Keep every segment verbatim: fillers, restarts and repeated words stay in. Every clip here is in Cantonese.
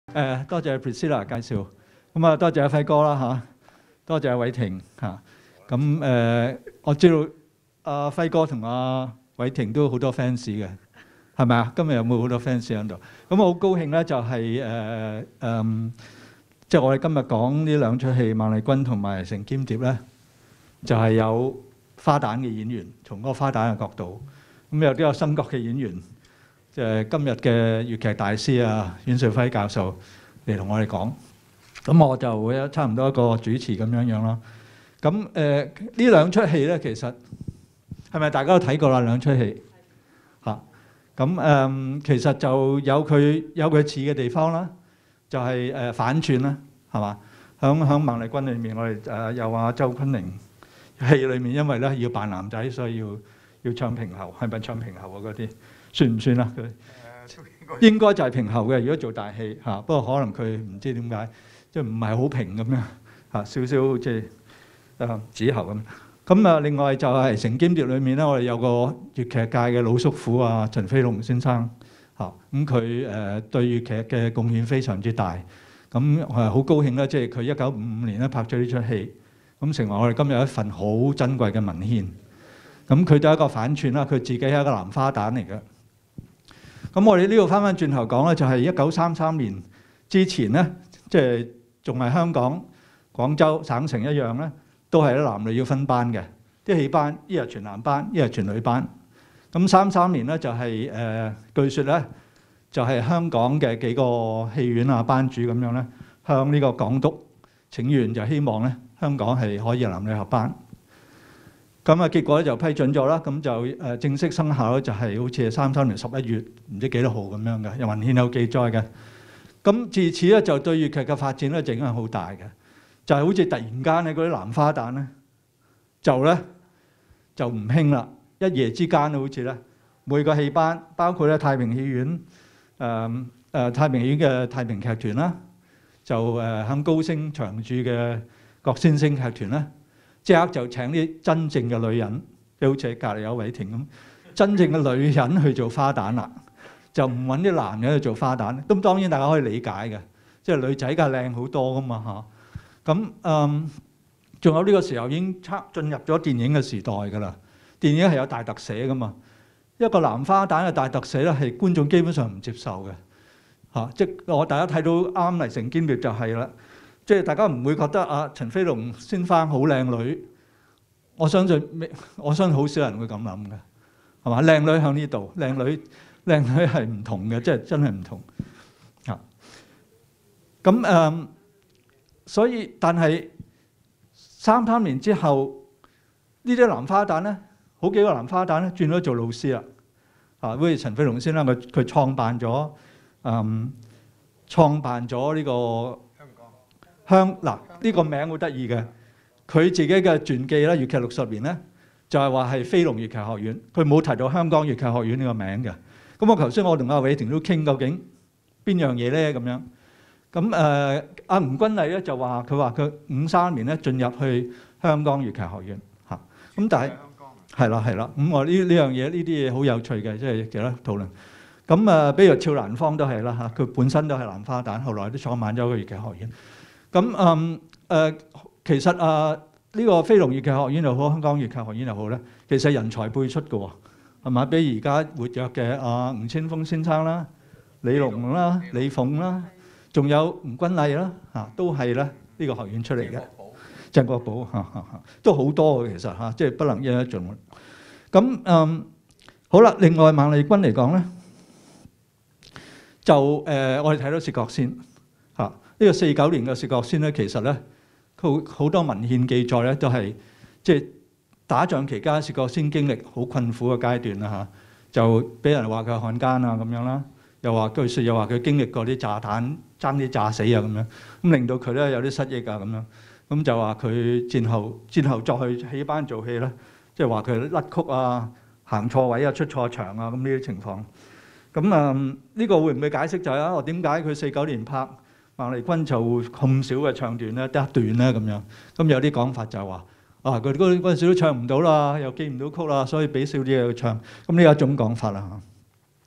誒，多謝 Priscilla 介紹，咁啊多謝阿輝哥啦嚇，多謝阿偉霆嚇。咁誒，我知道阿輝哥同阿偉霆都好多 fans 嘅，係咪啊？今日有冇好多 fans 喺度？咁我好高興咧，就係誒誒，即係我哋今日講呢兩出戲《孟麗君》同埋《神銜蝶》咧，就係有花旦嘅演員，從嗰個花旦嘅角度，咁有啲有新角嘅演員。即係今日嘅粵劇大師啊，阮兆輝教授嚟同我哋講，咁我就會差唔多一個主持咁樣樣啦。咁誒呢兩出戲咧，其實係咪大家都睇過啦？兩出戲嚇，咁誒其實就有佢有佢似嘅地方啦，就係誒反串啦，係嘛？響響《孟麗君》裏面，我哋誒又話周坤寧戲裏面，因為咧要扮男仔，所以要要唱平喉，係咪唱平喉啊？嗰啲算唔算啊？佢應該就係平喉嘅。如果做大戲嚇，不過可能佢唔知點解，即係唔係好平咁樣嚇，少少即係誒子喉咁。咁啊，另外就係《神銜蝶》裏面咧，我哋有個粵劇界嘅老叔父啊，陳飛龍先生嚇。咁佢誒對粵劇嘅貢獻非常之大。咁我係好高興咧，即係佢一九五五年咧拍咗呢出戲，咁成為我哋今日一份好珍貴嘅文獻。咁佢都係一個反串啦，佢自己係一個男花旦嚟嘅。咁我哋呢度翻翻轉頭講咧，就係一九三三年之前咧，即係仲係香港、廣州省城一樣咧，都係啲男女要分班嘅。啲戲班一係全男班，一係全女班。咁三三年咧就係、是、誒、呃，據説咧就係、是、香港嘅幾個戲院啊班主咁樣咧，向呢個港督請願，就希望咧香港係可以男女合班。咁啊，結果咧就批准咗啦，咁就誒正式生效咧，就係好似係三三年十一月唔知幾多號咁樣嘅，有文獻有記載嘅。咁自此咧就對粵劇嘅發展咧影響好大嘅，就係好似突然間咧嗰啲男花旦咧就咧就唔興啦，一夜之間好似咧每個戲班，包括咧太平戲院誒誒、呃呃、太平戲院嘅太平劇團啦，就誒響高升長駐嘅郭先生劇團啦。即刻就請啲真正嘅女人，即好似隔離有偉霆咁，真正嘅女人去做花旦啦，就唔揾啲男人去做花旦。咁當然大家可以理解嘅，即係女仔梗係靚好多噶嘛嚇。咁嗯，仲有呢個時候已經測進入咗電影嘅時代㗎啦。電影係有大特寫噶嘛，一個男花旦嘅大特寫咧係觀眾基本上唔接受嘅嚇。即係我大家睇到啱嚟《神銜蝶》就係啦。即係大家唔會覺得啊陳飛龍先生好靚女，我相信我相信好少人會咁諗嘅，係嘛？靚女向呢度，靚女靚女係唔同嘅，即係真係唔同啊。咁誒、嗯，所以但係三三年之後，呢啲男花旦咧，好幾個男花旦咧轉咗做老師啦。啊，好似陳飛龍先生佢佢創辦咗誒創辦咗呢個。香嗱呢個名好得意嘅，佢自己嘅傳記咧，粵劇六十年咧，就係話係飛龍粵劇學院，佢冇提到香港粵劇學院呢個名嘅。咁我頭先我同阿偉霆都傾究竟邊樣嘢咧咁樣。咁誒阿吳君麗咧就話佢話佢五三年咧進入去香港粵劇學院嚇。咁但係係啦係啦，咁我呢呢樣嘢呢啲嘢好有趣嘅，即係其他討論。咁誒，比如俏蘭芳都係啦嚇，佢本身都係男花旦，後來都創辦咗個粵劇學院。咁嗯誒，其實啊，呢、這個飛龍粵劇學院又好，香港粵劇學院又好咧，其實人才輩出嘅喎，係嘛？比如而家活躍嘅啊吳青峰先生啦、李龍啦、李鳳啦，仲有吳君麗啦，嚇都係咧呢個學院出嚟嘅。鄭國寶嚇嚇嚇，都好多嘅其實嚇，即係不能一一盡。咁嗯好啦，另外孟麗君嚟講咧，就誒、呃、我哋睇到薛覺先嚇。呢個四九年嘅薛覺先咧，其實咧好好多文獻記載咧，都係即係打仗期間薛覺先經歷好困苦嘅階段啦嚇，就俾人話佢係漢奸啊咁樣啦，又話據說又話佢經歷過啲炸彈爭啲炸死啊咁樣，咁令到佢咧有啲失憶啊咁樣，咁就話佢戰後戰後再去戲班做戲咧，即係話佢甩曲啊、行錯位啊、出錯場啊咁呢啲情況。咁啊呢個會唔會解釋就係啊？我點解佢四九年拍孟麗君就咁少嘅唱段咧，得一段咧咁樣？咁有啲講法就係話啊，佢嗰嗰陣時都唱唔到啦，又記唔到曲啦，所以俾少啲嘢佢唱。咁呢一種講法啦嚇。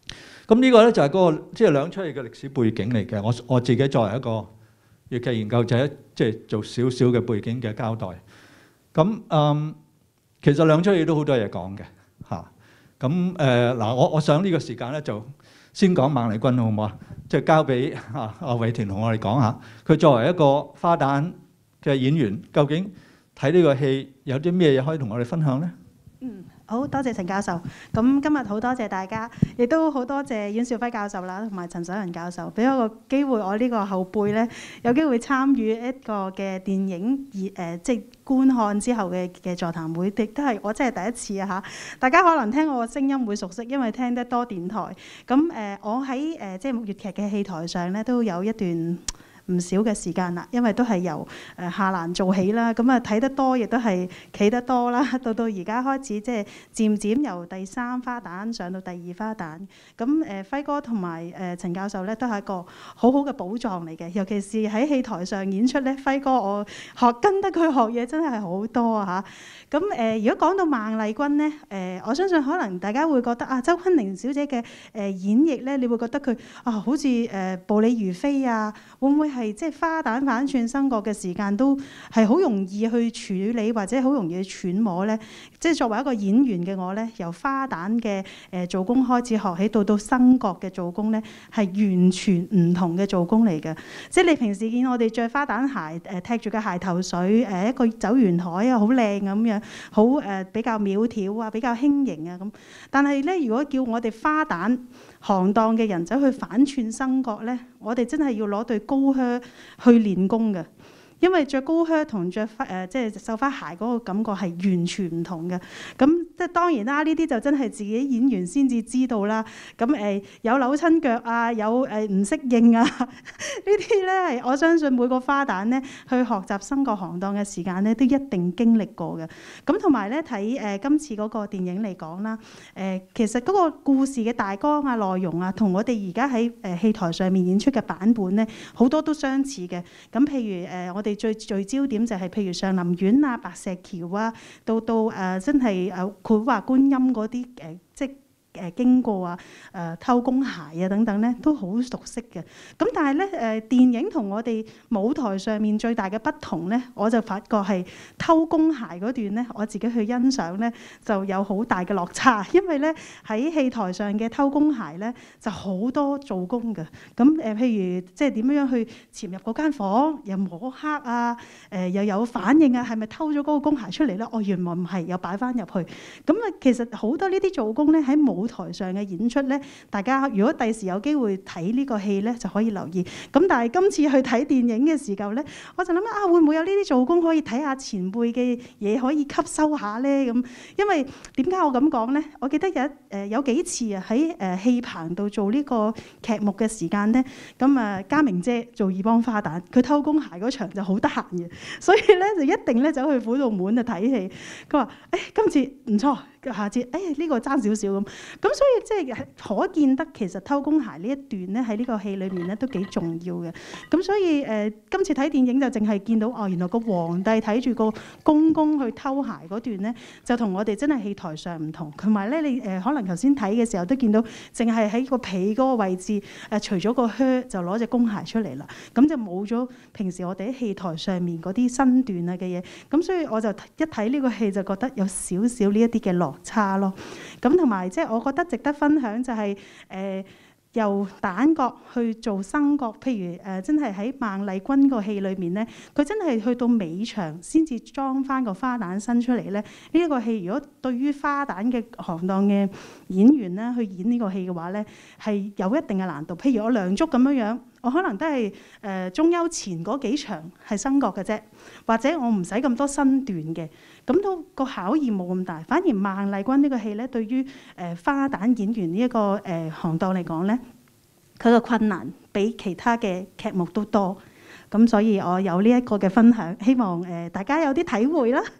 咁呢個咧就係嗰個即係兩出戲嘅歷史背景嚟嘅。我我自己作為一個粵劇研究者，即係做少少嘅背景嘅交代。咁嗯，其實兩出戲都好多嘢講嘅嚇。咁誒嗱，我我想呢個時間咧就先講孟麗君好唔好啊？即係交俾啊阿偉霆同我哋講下，佢作為一個花旦嘅演員，究竟睇呢個戲有啲咩嘢可以同我哋分享咧？ 嗯，好多謝陳教授。咁今日好多謝大家，亦都好多謝阮兆輝教授啦，同埋陳守仁教授，俾我個機會，我呢個後輩咧有機會參與一個嘅電影而誒、呃，即係觀看之後嘅嘅座談會，亦都係我真係第一次啊嚇！大家可能聽我個聲音會熟悉，因為聽得多電台。咁誒、呃，我喺誒、呃、即係粵劇嘅戲台上咧，都有一段唔少嘅時間啦，因為都係由誒下欄做起啦，咁啊睇得多，亦都係企得多啦。到到而家開始，即係漸漸由第三花旦上到第二花旦。咁誒輝哥同埋誒陳教授咧，都係一個好好嘅寶藏嚟嘅。尤其是喺戲台上演出咧，輝哥我學跟得佢學嘢真係好多啊嚇。咁誒，如果講到孟麗君咧，誒我相信可能大家會覺得啊，周坤玲小姐嘅誒演繹咧，你會覺得佢啊好似誒步履如飛啊，會唔會係？係即係花旦反串生角嘅時間都係好容易去處理，或者好容易去揣摩咧。即係作為一個演員嘅我咧，由花旦嘅誒做工開始學起，到到生角嘅做工咧，係完全唔同嘅做工嚟嘅。即係你平時見我哋着花旦鞋，誒踢住個鞋頭水，誒一個走圓台啊，好靚咁樣，好誒比較苗條啊，比較輕盈啊咁。但係咧，如果叫我哋花旦行當嘅人走去反串生角咧，我哋真係要攞對高靴去練功嘅，因為着高靴同着花誒即係繡花鞋嗰個感覺係完全唔同嘅。咁即係當然啦，呢啲就真係自己演員先至知道啦。咁誒、呃、有扭親腳啊，有誒唔適應啊，呢啲咧係我相信每個花旦咧去學習生角行當嘅時間咧，都一定經歷過嘅。咁同埋咧睇誒今次嗰個電影嚟講啦，誒、呃、其實嗰個故事嘅大綱啊、內容啊，同我哋而家喺誒戲台上面演出嘅版本咧，好多都相似嘅。咁譬如誒、呃、我哋最聚焦點就係譬如上林苑啊、白石橋啊，到到誒、呃、真係誒繪畫觀音嗰啲誒即係。誒經過啊，誒偷工鞋啊等等咧，都好熟悉嘅。咁但係咧誒電影同我哋舞台上面最大嘅不同咧，我就發覺係偷工鞋嗰段咧，我自己去欣賞咧就有好大嘅落差，因為咧喺戲台上嘅偷工鞋咧就好多做工嘅。咁誒、呃、譬如即係點樣去潛入嗰間房，又摸黑啊，誒、呃、又有反應啊，係咪偷咗嗰個工鞋出嚟咧？哦，原來唔係，又擺翻入去。咁啊，其實好多呢啲做工咧喺舞台上嘅演出咧，大家如果第時有機會睇呢個戲咧，就可以留意。咁但係今次去睇電影嘅時候咧，我就諗啊，會唔會有呢啲做工可以睇下前輩嘅嘢可以吸收下咧？咁因為點解我咁講咧？我記得有誒、呃、有幾次啊喺誒戲棚度做呢個劇目嘅時間咧，咁啊嘉明姐做二幫花旦，佢偷工鞋嗰場就好得閒嘅，所以咧就一定咧走去虎度門啊睇戲。佢話：誒、哎、今次唔錯。下次，哎呀呢個爭少少咁，咁所以即係可見得其實偷工鞋呢一段咧喺呢個戲裏面咧都幾重要嘅。咁所以誒、呃，今次睇電影就淨係見到哦，原來個皇帝睇住個公公去偷鞋嗰段咧，就同我哋真係戲台上唔同。同埋咧，你誒、呃、可能頭先睇嘅時候都見到，淨係喺個被嗰個位置誒、呃，除咗個靴就攞隻公鞋出嚟啦，咁就冇咗平時我哋喺戲台上面嗰啲身段啊嘅嘢。咁所以我就一睇呢個戲就覺得有少少呢一啲嘅落差咯，咁同埋即係我覺得值得分享就係、是、誒、呃、由旦角去做生角，譬如誒、呃、真係喺孟麗君個戲裏面咧，佢真係去到尾場先至裝翻個花旦身出嚟咧。呢、這、一個戲如果對於花旦嘅行當嘅演員咧去演呢個戲嘅話咧，係有一定嘅難度。譬如我梁祝咁樣樣。我可能都係誒、呃、中休前嗰幾場係生角嘅啫，或者我唔使咁多身段嘅，咁都個考驗冇咁大。反而孟麗君呢個戲咧，對於誒、呃、花旦演員呢、這、一個誒、呃、行當嚟講咧，佢個困難比其他嘅劇目都多。咁所以我有呢一個嘅分享，希望誒、呃、大家有啲體會啦。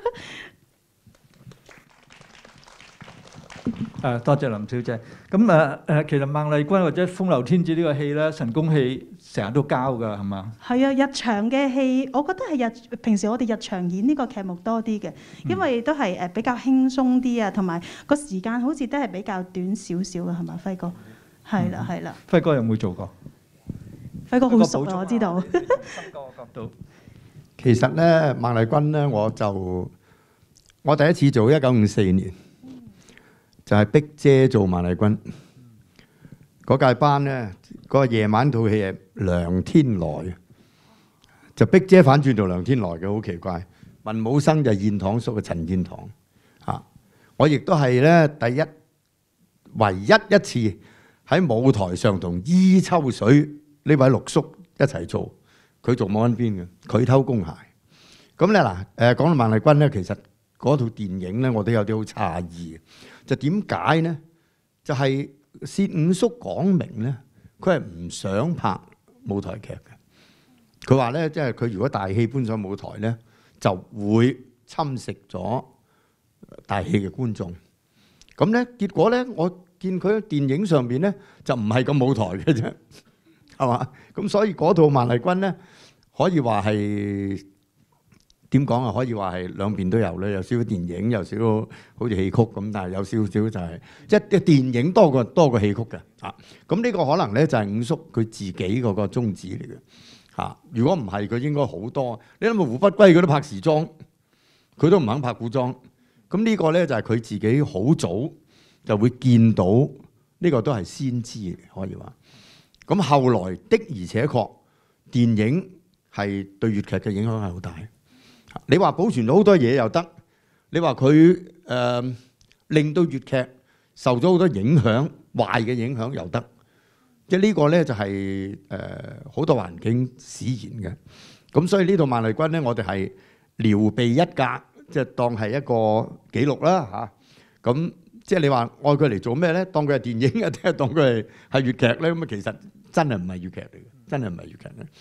誒多謝林小姐。咁誒誒，其實孟麗君或者《風流天子》呢個戲咧，神功戲成日都交㗎，係嘛？係啊，日場嘅戲，我覺得係日平時我哋日場演呢個劇目多啲嘅，因為都係誒比較輕鬆啲啊，同埋個時間好似都係比較短少少嘅，係嘛，輝哥？ 係啦係啦。 輝哥有冇做過？ 輝哥好熟啊，我知道。 深個角度。 其實咧，孟麗君咧，我就我第一次做一九五四年，就係逼姐做孟麗君嗰屆班咧，嗰個夜晚套戲係梁天來，就逼姐反轉做梁天來嘅，好奇怪。文武生就係燕堂叔嘅陳燕堂嚇，我亦都係咧第一唯一一次喺舞台上同伊秋水呢位六叔一齊做。佢做冇揾邊嘅，佢偷工鞋。咁咧嗱，誒講到孟麗君咧，其實嗰套電影咧，我都有啲好詫異嘅。就點解咧？就係薛五叔講明咧，佢係唔想拍舞台劇嘅。佢話咧，即係佢如果大戲搬上舞台咧，就會侵蝕咗大戲嘅觀眾。咁咧，結果咧，我見佢喺電影上邊咧，就唔係咁舞台嘅啫。係嘛？咁所以嗰套孟麗君咧，可以話係點講啊？可以話係兩邊都有咧，有少少電影，有少少好似戲曲咁，但係有少少就係即係電影多過多過戲曲嘅啊。咁呢個可能咧就係五叔佢自己嗰個宗旨嚟嘅嚇。如果唔係，佢應該好多。你諗下胡不歸佢都拍時裝，佢都唔肯拍古裝。咁呢個咧就係佢自己好早就會見到呢個都係先知嚟，可以話。咁後來的而且確，電影係對粵劇嘅影響係好大。你話保存咗好多嘢又得，你話佢誒令到粵劇受咗好多影響，壞嘅影響又得。即係呢個咧就係誒好多環境使然嘅。咁所以呢套孟麗君咧，我哋係撩鼻一格，即係當係一個記錄啦嚇。咁即係你話愛佢嚟做咩咧？當佢係電影啊，定係當佢係係粵劇咧？咁啊，其實真係唔係粵劇嚟嘅，真係唔係粵劇咧。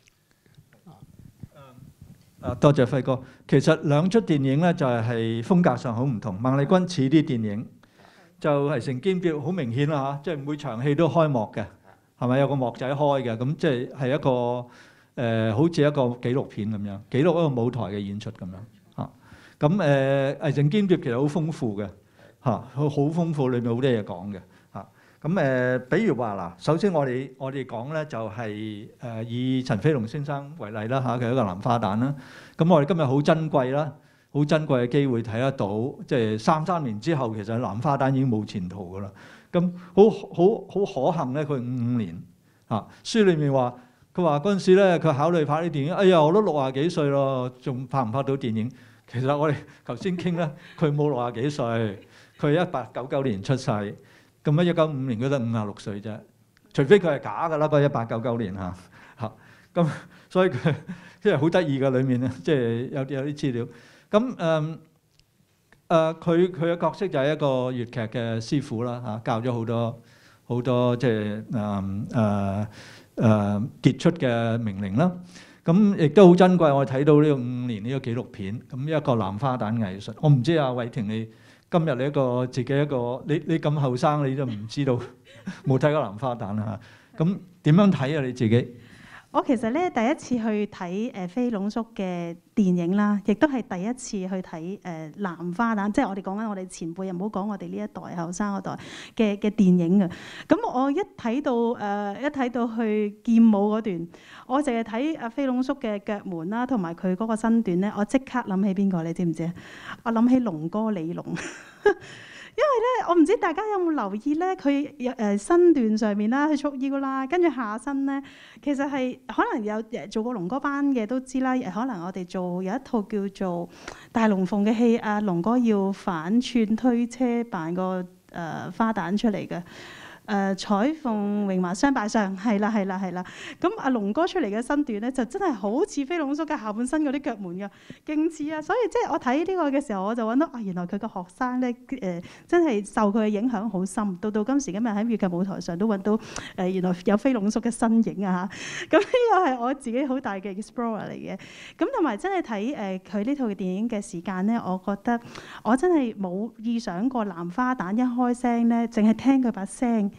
啊，多謝輝哥。其實兩出電影咧就係係風格上好唔同。孟麗君似啲電影，就係成兼表好明顯啦嚇，即係每場戲都開幕嘅，係咪有個幕仔開嘅？咁即係係一個誒、呃，好似一個紀錄片咁樣，記錄一個舞台嘅演出咁樣嚇。咁誒係成兼表其實好豐富嘅。嚇，好好豐富，裏面好多嘢講嘅嚇。咁誒，比如話嗱，首先我哋我哋講咧就係誒以陳飛龍先生為例啦嚇，佢係一個藍花旦啦。咁我哋今日好珍貴啦，好珍貴嘅機會睇得到，即係三三年之後，其實藍花旦已經冇前途噶啦。咁好好好可幸咧，佢五五年嚇。書裏面話，佢話嗰陣時咧，佢考慮拍啲電影，哎呀，我都六廿幾歲咯，仲拍唔拍到電影？其實我哋頭先傾咧，佢冇六廿幾歲。佢一八九九年出世，咁樣一九五年佢得五十六歲啫。除非佢係假㗎啦，嗰一八九九年嚇嚇。咁所以佢即係好得意嘅裏面咧，即係有有啲資料。咁誒誒，佢佢嘅角色就係一個粵劇嘅師傅啦嚇，教咗好多好多即係誒誒誒傑出嘅名伶啦。咁亦都好珍貴，我睇到呢個五五年呢個紀錄片，咁一個藍花旦藝術。我唔知阿偉霆你。今日你一個自己一個，你你咁後生，你都唔知道冇睇過藍花旦啦嚇。咁點樣睇啊？你自己？ 我其實咧第一次去睇誒飛龍叔嘅電影啦，亦都係第一次去睇誒藍花旦，即係我哋講緊我哋前輩，又唔好講我哋呢一代後生嗰代嘅嘅電影啊。咁我一睇到誒、呃、一睇到去劍舞嗰段，我淨係睇阿飛龍叔嘅腳門啦，同埋佢嗰個身段咧，我即刻諗起邊個？你知唔知啊？我諗起龍哥李龍。因為咧，我唔知大家有冇留意咧，佢誒身段上面啦，佢束腰啦，跟住下身咧，其實係可能有誒做過龍哥班嘅都知啦。可能我哋做有一套叫做大龍鳳嘅戲，阿龍哥要反串推車扮個誒、呃、花旦出嚟嘅。誒、呃、彩鳳榮華雙拜相，係啦係啦係啦。咁阿龍哥出嚟嘅身段咧，就真係好似飛龍叔嘅下半身嗰啲腳門㗎，勁似啊！所以即係我睇呢個嘅時候，我就揾到啊，原來佢個學生咧誒、呃，真係受佢嘅影響好深。到到今時今日喺粵劇舞台上都揾到誒、呃，原來有飛龍叔嘅身影啊！咁呢個係我自己好大嘅 explorer 嚟嘅。咁同埋真係睇誒佢呢套嘅電影嘅時間咧，我覺得我真係冇意想過藍花旦一開聲咧，淨係聽佢把聲。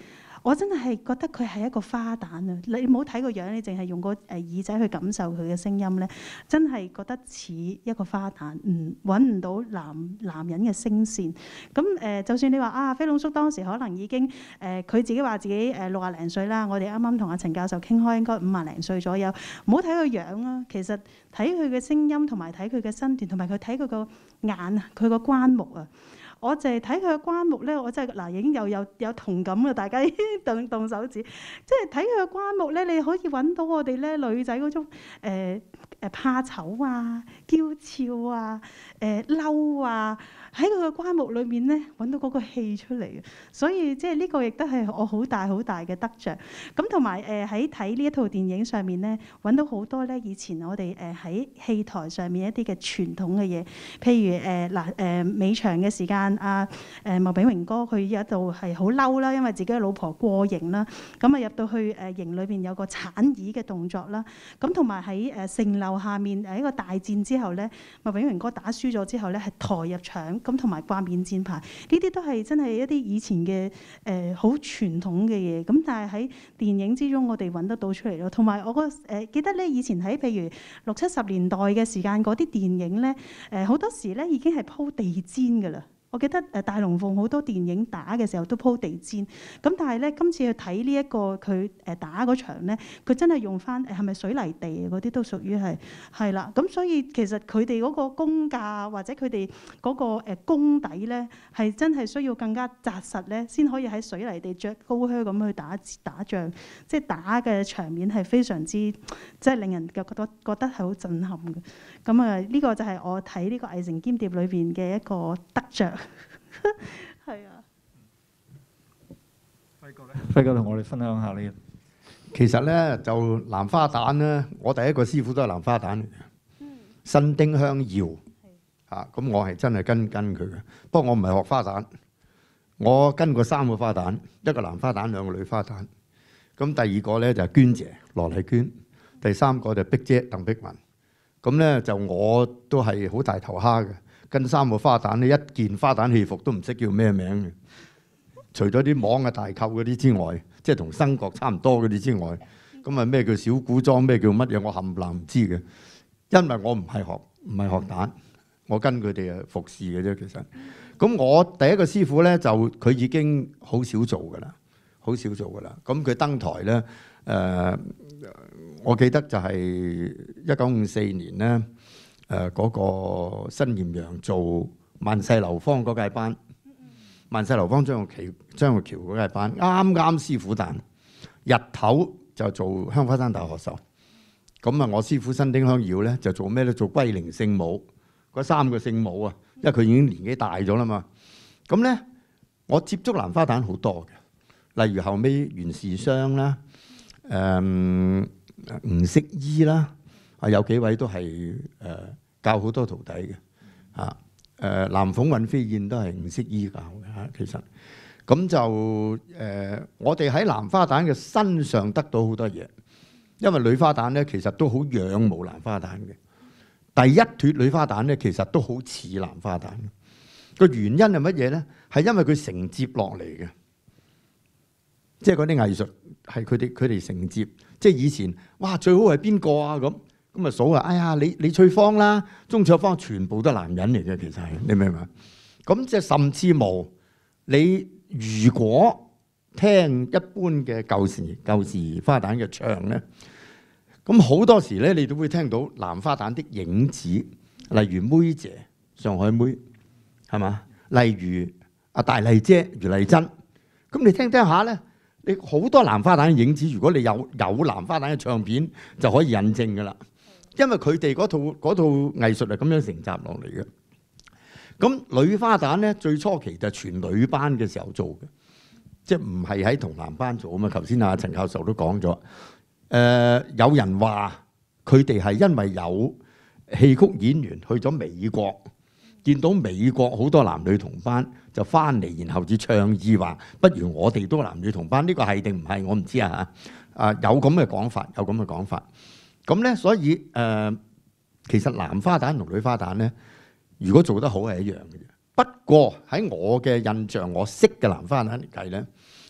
我真係覺得佢係一個花旦啊！你唔好睇個樣，你淨係用個誒耳仔去感受佢嘅聲音咧，真係覺得似一個花旦，唔揾唔到男男人嘅聲線。咁誒、呃，就算你話啊，飛龍叔當時可能已經誒，佢、呃、自己話自己誒六廿零歲啦。我哋啱啱同阿陳教授傾開，應該五廿零歲左右。唔好睇佢樣啊，其實睇佢嘅聲音同埋睇佢嘅身段，同埋佢睇佢個眼啊，佢個關目啊。我淨係睇佢嘅關目咧，我真係嗱已經有有有同感嘅，大家已經動動手指，即係睇佢嘅關目咧，你可以揾到我哋咧女仔嗰種誒誒、呃、怕醜啊、嬌俏啊、誒、呃、嬲啊，喺佢嘅關目裏面咧揾到嗰個氣出嚟嘅，所以即係呢個亦都係我好大好大嘅得着。咁同埋誒喺睇呢一套電影上面咧，揾到好多咧以前我哋誒喺戲台上面一啲嘅傳統嘅嘢，譬如誒嗱誒尾場嘅時間。啊誒麥炳榮哥佢有一度係好嬲啦，因為自己嘅老婆過刑啦，咁啊入到去誒營裏邊有個鏟椅嘅動作啦，咁同埋喺誒城樓下面誒一個大戰之後咧，麥炳榮哥打輸咗之後咧係抬入場，咁同埋掛免戰牌，呢啲都係真係一啲以前嘅誒好傳統嘅嘢，咁但係喺電影之中我哋揾得到出嚟咯，同埋我個誒、呃、記得咧以前喺譬如六七十年代嘅時間嗰啲電影咧，誒、呃、好多時咧已經係鋪地氈㗎啦。我記得誒大龍鳳好多電影打嘅時候都鋪地氈，咁但係咧今次去睇呢一個佢誒打嗰場咧，佢真係用翻誒係咪水泥地嗰啲都屬於係係啦，咁所以其實佢哋嗰個功架或者佢哋嗰個誒功底咧係真係需要更加紮實咧，先可以喺水泥地着高靴咁去打打仗，即係打嘅場面係非常之即係令人覺得覺得係好震撼嘅。咁啊呢個就係我睇呢個《偽城兼諜》裏邊嘅一個得着。係啊， 輝哥咧，輝哥同我哋分享下呢個。 其實咧就藍花旦咧，我第一個師傅都係藍花旦嚟嘅，嗯、新丁香耀嚇，咁、啊、我係真係跟跟佢嘅。不過我唔係學花旦，我跟過三個花旦，一個男花旦，兩個女花旦。咁第二個咧就係娟姐羅麗娟，第三個就係碧姐鄧碧雲。咁咧就我都係好大頭蝦嘅。跟三個花旦咧，一件花旦戲服都唔識叫咩名嘅，除咗啲網嘅大扣嗰啲之外，即係同生角差唔多嗰啲之外，咁啊咩叫小古裝，咩叫乜嘢，我冚唪唥唔知嘅，因為我唔係學唔係學旦，我跟佢哋啊服侍嘅啫。其實，咁我第一個師傅咧就佢已經好少做㗎啦，好少做㗎啦。咁佢登台咧，誒、呃，我記得就係一九五四年咧。誒嗰、呃那個新嚴陽做萬世流芳嗰屆班，萬世流芳張學橋張學橋嗰屆班，啱啱師傅誕，日頭就做香花山大學壽。咁啊，我師傅新丁香耀咧就做咩咧？做龜靈聖母嗰三個聖母啊，因為佢已經年紀大咗啦嘛。咁咧，我接觸蘭花旦好多嘅，例如後尾袁氏雙啦，誒、嗯、吳適依啦。啊，有幾位都係誒、呃、教好多徒弟嘅嚇，誒藍鳳尹飛燕都係吳適依教嘅嚇。其實咁就誒、呃，我哋喺藍花旦嘅身上得到好多嘢，因為女花旦咧其實都好仰慕藍花旦嘅。第一脫女花旦咧其實都好似藍花旦，個原因係乜嘢咧？係因為佢承接落嚟嘅，即係嗰啲藝術係佢哋佢哋承接，即係以前哇最好係邊個啊咁。咁啊數啊！哎呀，李李翠芳啦，鐘楚芳全部都係男人嚟嘅，其實係你明唔明？咁即係甚至無你如果聽一般嘅舊時舊時花旦嘅唱咧，咁好多時咧你都會聽到藍花旦的影子，例如妹姐上海妹係嘛？例如阿大麗姐余麗珍，咁你聽聽下咧，你好多藍花旦嘅影子。如果你有有藍花旦嘅唱片，就可以印證㗎啦。因為佢哋嗰套嗰套藝術係咁樣承襲落嚟嘅。咁女花旦咧，最初期就係全女班嘅時候做嘅，即係唔係喺同男班做啊嘛。頭先阿陳教授都講咗，誒、呃、有人話佢哋係因為有戲曲演員去咗美國，見到美國好多男女同班，就翻嚟，然後至倡議話，不如我哋都男女同班。呢、這個係定唔係我唔知啊嚇。啊有咁嘅講法，有咁嘅講法。咁咧，所以誒、呃，其實男花旦同女花旦咧，如果做得好係一樣嘅啫。不過喺我嘅印象，我識嘅男花旦嚟計咧，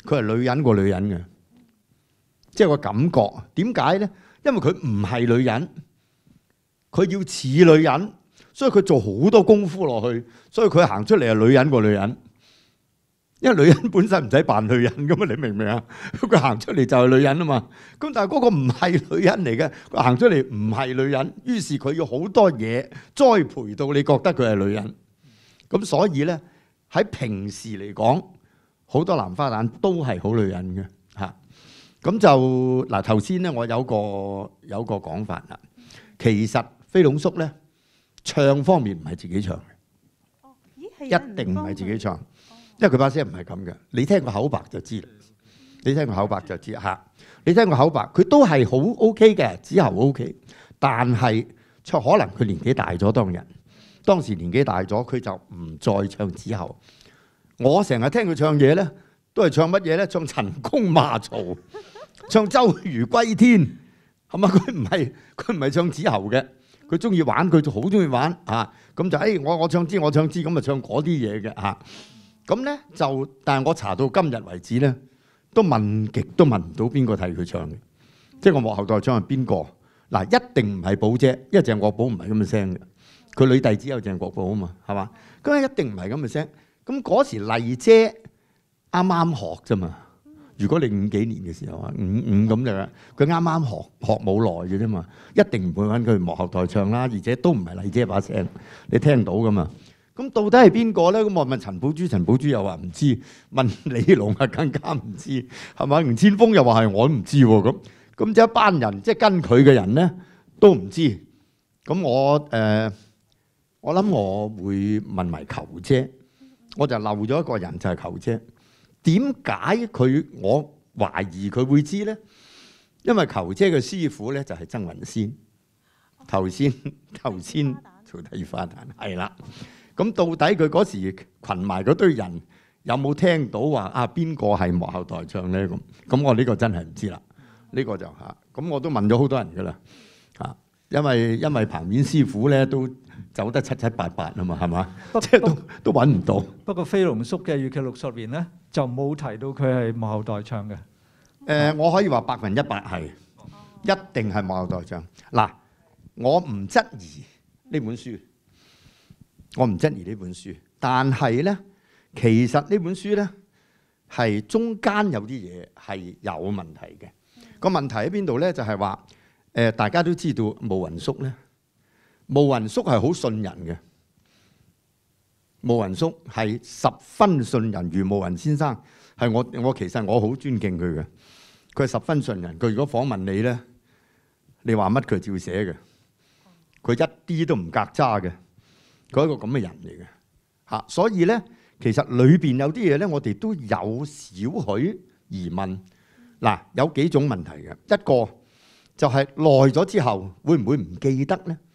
佢係女人過女人嘅，即係個感覺。點解咧？因為佢唔係女人，佢要似女人，所以佢做好多功夫落去，所以佢行出嚟係女人過女人。因為女人本身唔使扮女人噶嘛，你明唔明啊？佢行出嚟就係女人啊嘛。咁但係嗰個唔係女人嚟嘅，佢行出嚟唔係女人，於是佢要好多嘢栽培到你覺得佢係女人。咁所以咧，喺平時嚟講，好多蘭花旦都係好女人嘅嚇。咁就嗱頭先咧，我有個有個講法啦。其實飛龍叔咧唱方面唔係自己唱嘅，一定唔係自己唱。因為佢把聲唔係咁嘅，你聽個口白就知啦。你聽個口白就知嚇，你聽個口白，佢都係好 OK 嘅，子喉 OK。但係唱可能佢年紀大咗，當人當時年紀大咗，佢就唔再唱子喉。我成日聽佢唱嘢咧，都係唱乜嘢咧？唱陳宮罵曹，唱周瑜歸天，係嘛？佢唔係佢唔係唱子喉嘅，佢中意玩，佢就好中意玩嚇。咁就誒，我我唱知我唱知，咁啊唱嗰啲嘢嘅嚇。咁咧就，但係我查到今日為止咧，都問極都問唔到邊個替佢唱嘅，即係我幕後代唱係邊個？嗱，一定唔係寶姐，因為鄭國寶唔係咁嘅聲嘅，佢女弟子有鄭國寶啊嘛，係嘛？咁一定唔係咁嘅聲。咁嗰時麗姐啱啱學啫嘛。如果你五幾年嘅時候啊，五五咁就，佢啱啱學學冇耐嘅啫嘛，一定唔會揾佢幕後代唱啦，而且都唔係麗姐把聲，你聽到噶嘛？咁到底係邊個咧？咁我問陳寶珠，陳寶珠又話唔知；問李龍啊，更加唔知，係咪？吳千峰又話係我都唔知喎。咁咁就一班人，即係跟佢嘅人咧，都唔知。咁我誒、呃，我諗我會問埋球姐，我就漏咗一個人，就係球姐。點解佢？我懷疑佢會知咧，因為球姐嘅師傅咧就係曾雲仙。頭先頭先做第二花旦係啦。咁到底佢嗰時群埋嗰堆人有冇聽到話啊邊個係幕後代唱咧？咁咁我呢個真係唔知啦。呢、呢個就嚇咁我都問咗好多人噶啦嚇，因為因為彭面師傅咧都走得七七八八啊嘛，係嘛？即係都都揾唔到。 不過飛龍叔嘅粵劇六十年咧就冇提到佢係幕後代唱嘅。誒、 呃，我可以話百分一百係，一定係幕後代唱。嗱，我唔質疑呢本書。我唔質疑呢本書，但係咧，其實呢本書咧係中間有啲嘢係有問題嘅。個問題喺邊度咧？就係話誒，大家都知道慕雲叔咧，慕雲叔係好信人嘅。慕雲叔係十分信人，余慕雲先生係我我其實我好尊敬佢嘅。佢係十分信人，佢如果訪問你咧，你話乜佢照寫嘅，佢一啲都唔格渣嘅。佢係一個咁嘅人嚟嘅嚇，所以咧其實裏邊有啲嘢咧，我哋都有少許疑問。嗱，有幾種問題嘅，一個就係耐咗之後會唔會唔記得咧？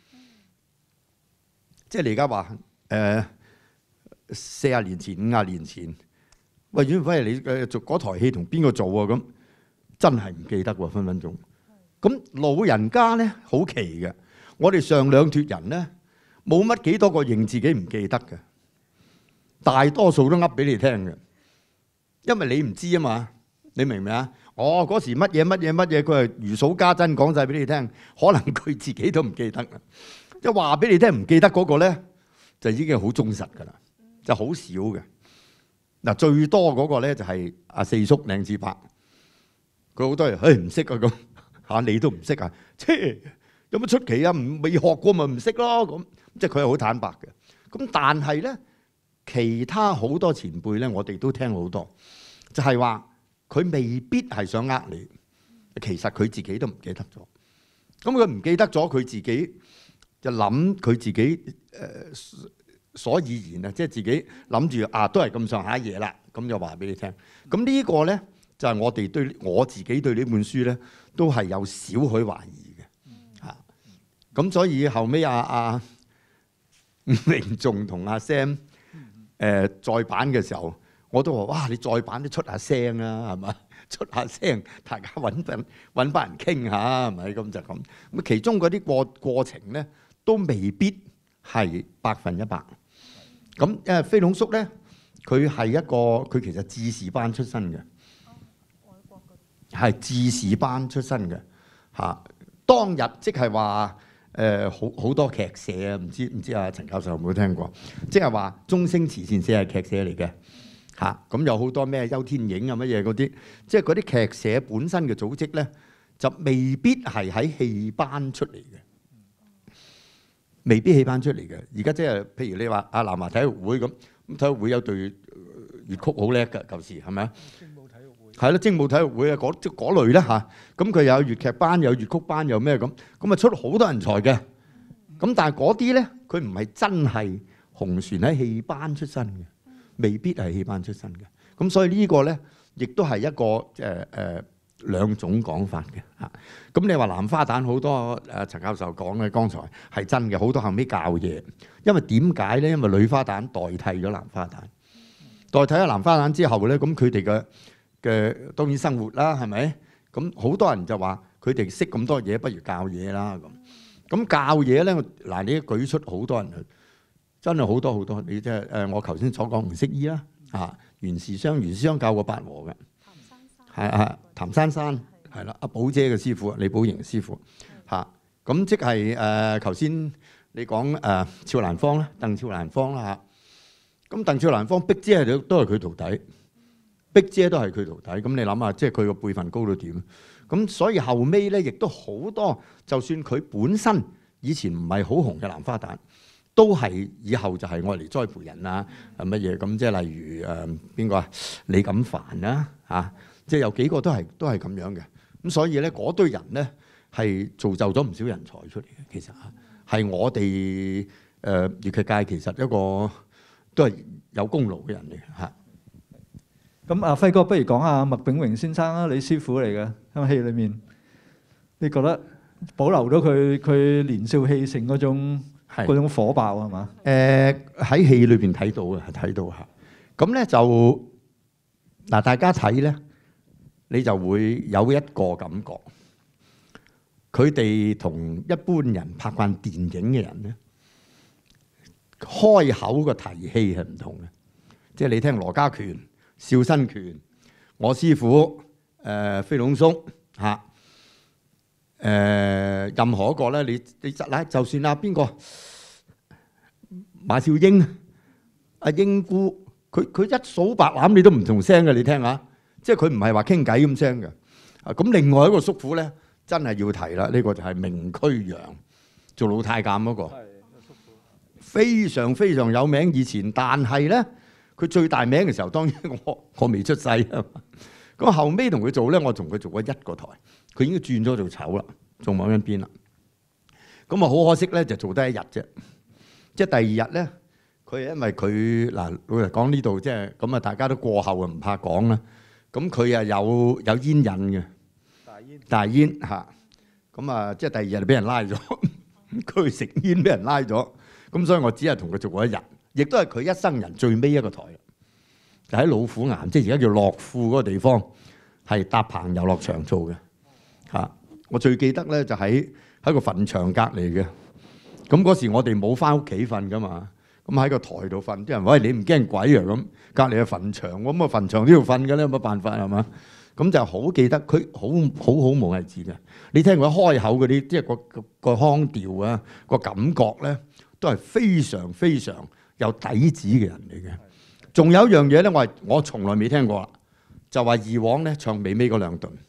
即係你而家話誒四十年前、五十年前，喂，阮輝你誒做嗰台戲同邊個做啊？咁真係唔記得喎，分分鐘。咁老人家咧好奇嘅，我哋上兩脱人咧。冇乜幾多個認自己唔記得嘅，大多數都噏俾你聽嘅，因為你唔知啊嘛，你明唔明啊？哦，嗰時乜嘢乜嘢乜嘢，佢係如數家珍講晒俾你聽，可能佢自己都唔記得啊！即係話俾你聽唔記得嗰個咧，就已經好忠實㗎啦，就好少嘅。嗱，最多嗰個咧就係阿四叔靚次伯，佢好多人誒唔識啊咁嚇，你都唔識啊？切，有乜出奇啊？唔未學過咪唔識咯咁。即係佢係好坦白嘅，咁但係咧，其他好多前輩咧，我哋都聽好多，就係話佢未必係想呃你，其實佢自己都唔記得咗。咁佢唔記得咗，佢自己就諗佢自己誒、呃、所以然啊，即係自己諗住啊，都係咁上下嘢啦，咁就話俾你聽。咁呢個咧就係、是、我哋對我自己對呢本書咧，都係有少許懷疑嘅嚇。咁、啊、所以後尾阿阿伍凌仲同阿 Sam 誒、呃、再版嘅時候，我都話：哇！你再版都出下聲啊，係嘛？出下聲，大家揾份揾班人傾下，係咪咁就咁？咁其中嗰啲過過程咧，都未必係百分一百。咁因為飛龍叔咧，佢係一個佢其實智士班出身嘅， 係智士班出身嘅嚇。當日即係話誒好好多劇社啊，唔知唔知啊陳教授有冇聽過？即係話中星慈善社係劇社嚟嘅嚇，咁有好多咩邱天影啊乜嘢嗰啲，即係嗰啲劇社本身嘅組織咧，就未必係喺戲班出嚟嘅，未必戲班出嚟嘅。而家即係譬如你話啊南華體育會咁，咁體育會有隊粵曲好叻㗎，舊時係咪啊？精武體育會係咯，精武體育會啊，嗰即係嗰類啦嚇。咁佢有粵劇班，有粵曲班，有咩咁，咁啊出好多人才嘅。咁但係嗰啲咧，佢唔係真係紅船喺戲班出身嘅，未必係戲班出身嘅。咁所以呢個咧，亦都係一個誒誒。呃兩種講法嘅嚇，咁你話南花旦好多誒陳教授講嘅，剛才係真嘅，好多後尾教嘢。因為點解咧？因為女花旦代替咗南花旦，代替咗南花旦之後咧，咁佢哋嘅嘅當然生活啦，係咪？咁好多人就話佢哋識咁多嘢，不如教嘢啦咁。咁教嘢咧，嗱你舉出好多人，真係好多好多。你即係誒我頭先所講吳適醫啦，啊袁氏雙袁氏雙教過八和嘅。係啊，譚珊珊係啦，阿寶姐嘅師傅，李寶瑩師傅嚇，咁即係誒頭先你講誒俏蘭芳啦，鄧俏蘭芳啦嚇，咁鄧俏蘭芳碧姐係都係佢徒弟，碧姐都係佢徒弟，咁你諗下，即係佢個輩分高到點？咁所以後尾咧，亦都好多，就算佢本身以前唔係好紅嘅南花旦，都係以後就係愛嚟栽培人啊，係乜嘢咁？即係例如誒邊個啊？李錦凡啦嚇。即係有幾個都係都係咁樣嘅，咁所以咧嗰堆人咧係造就咗唔少人才出嚟嘅。其實嚇係我哋誒粵劇界其實一個都係有功勞嘅人嚟嘅嚇。 咁阿輝哥，不如講下麥炳榮先生啦，你師傅嚟嘅喺戲裏面，你覺得保留咗佢佢年少氣盛嗰種嗰種火爆係嘛？ 誒喺戲裏邊睇到嘅，睇到嚇。咁咧就嗱，大家睇咧。你就會有一個感覺，佢哋同一般人拍慣電影嘅人咧，開口個提氣係唔同嘅。即係你聽羅家拳、邵新權、我師傅、誒、呃、飛龍叔嚇，誒、呃、任何一個咧，你你實咧，就算啊邊個馬少英、阿英姑，佢佢一數白欖你都唔同聲嘅，你聽下。即係佢唔係話傾偈咁聲嘅，啊咁另外一個叔父咧，真係要提啦，呢、這個就係明區陽做老太監嗰、那個，非常非常有名以前，但係咧佢最大名嘅時候，當然我我未出世啊。咁後尾同佢做咧，我同佢做過一個台，佢已經轉咗做丑啦，做某一邊啦。咁啊好可惜咧，就做得一日啫。即係第二日咧，佢因為佢嗱老實講呢度即係咁啊，大家都過後啊唔怕講啦。咁佢啊有有煙癮嘅，大煙大煙嚇，咁啊即係第二日就俾人拉咗，佢食煙俾人拉咗，咁所以我只係同佢做過一日，亦都係佢一生人最尾一個台，就喺老虎岩，即係而家叫樂富嗰個地方，係搭棚遊樂場做嘅嚇。我最記得咧就喺喺個墳場隔離嘅，咁嗰時我哋冇翻屋企瞓噶嘛。咁喺個台度瞓，啲人話：喂，你唔驚鬼啊？咁隔離係墳場，咁啊墳場都要瞓嘅咧，有乜辦法係嘛？咁就好記得佢好好好無藝字嘅。你聽佢開口嗰啲，即係個個個腔調啊，個感覺咧，都係非常非常有底子嘅人嚟嘅。仲有一樣嘢咧，我係我從來未聽過啦，就話以往咧唱尾尾嗰兩段。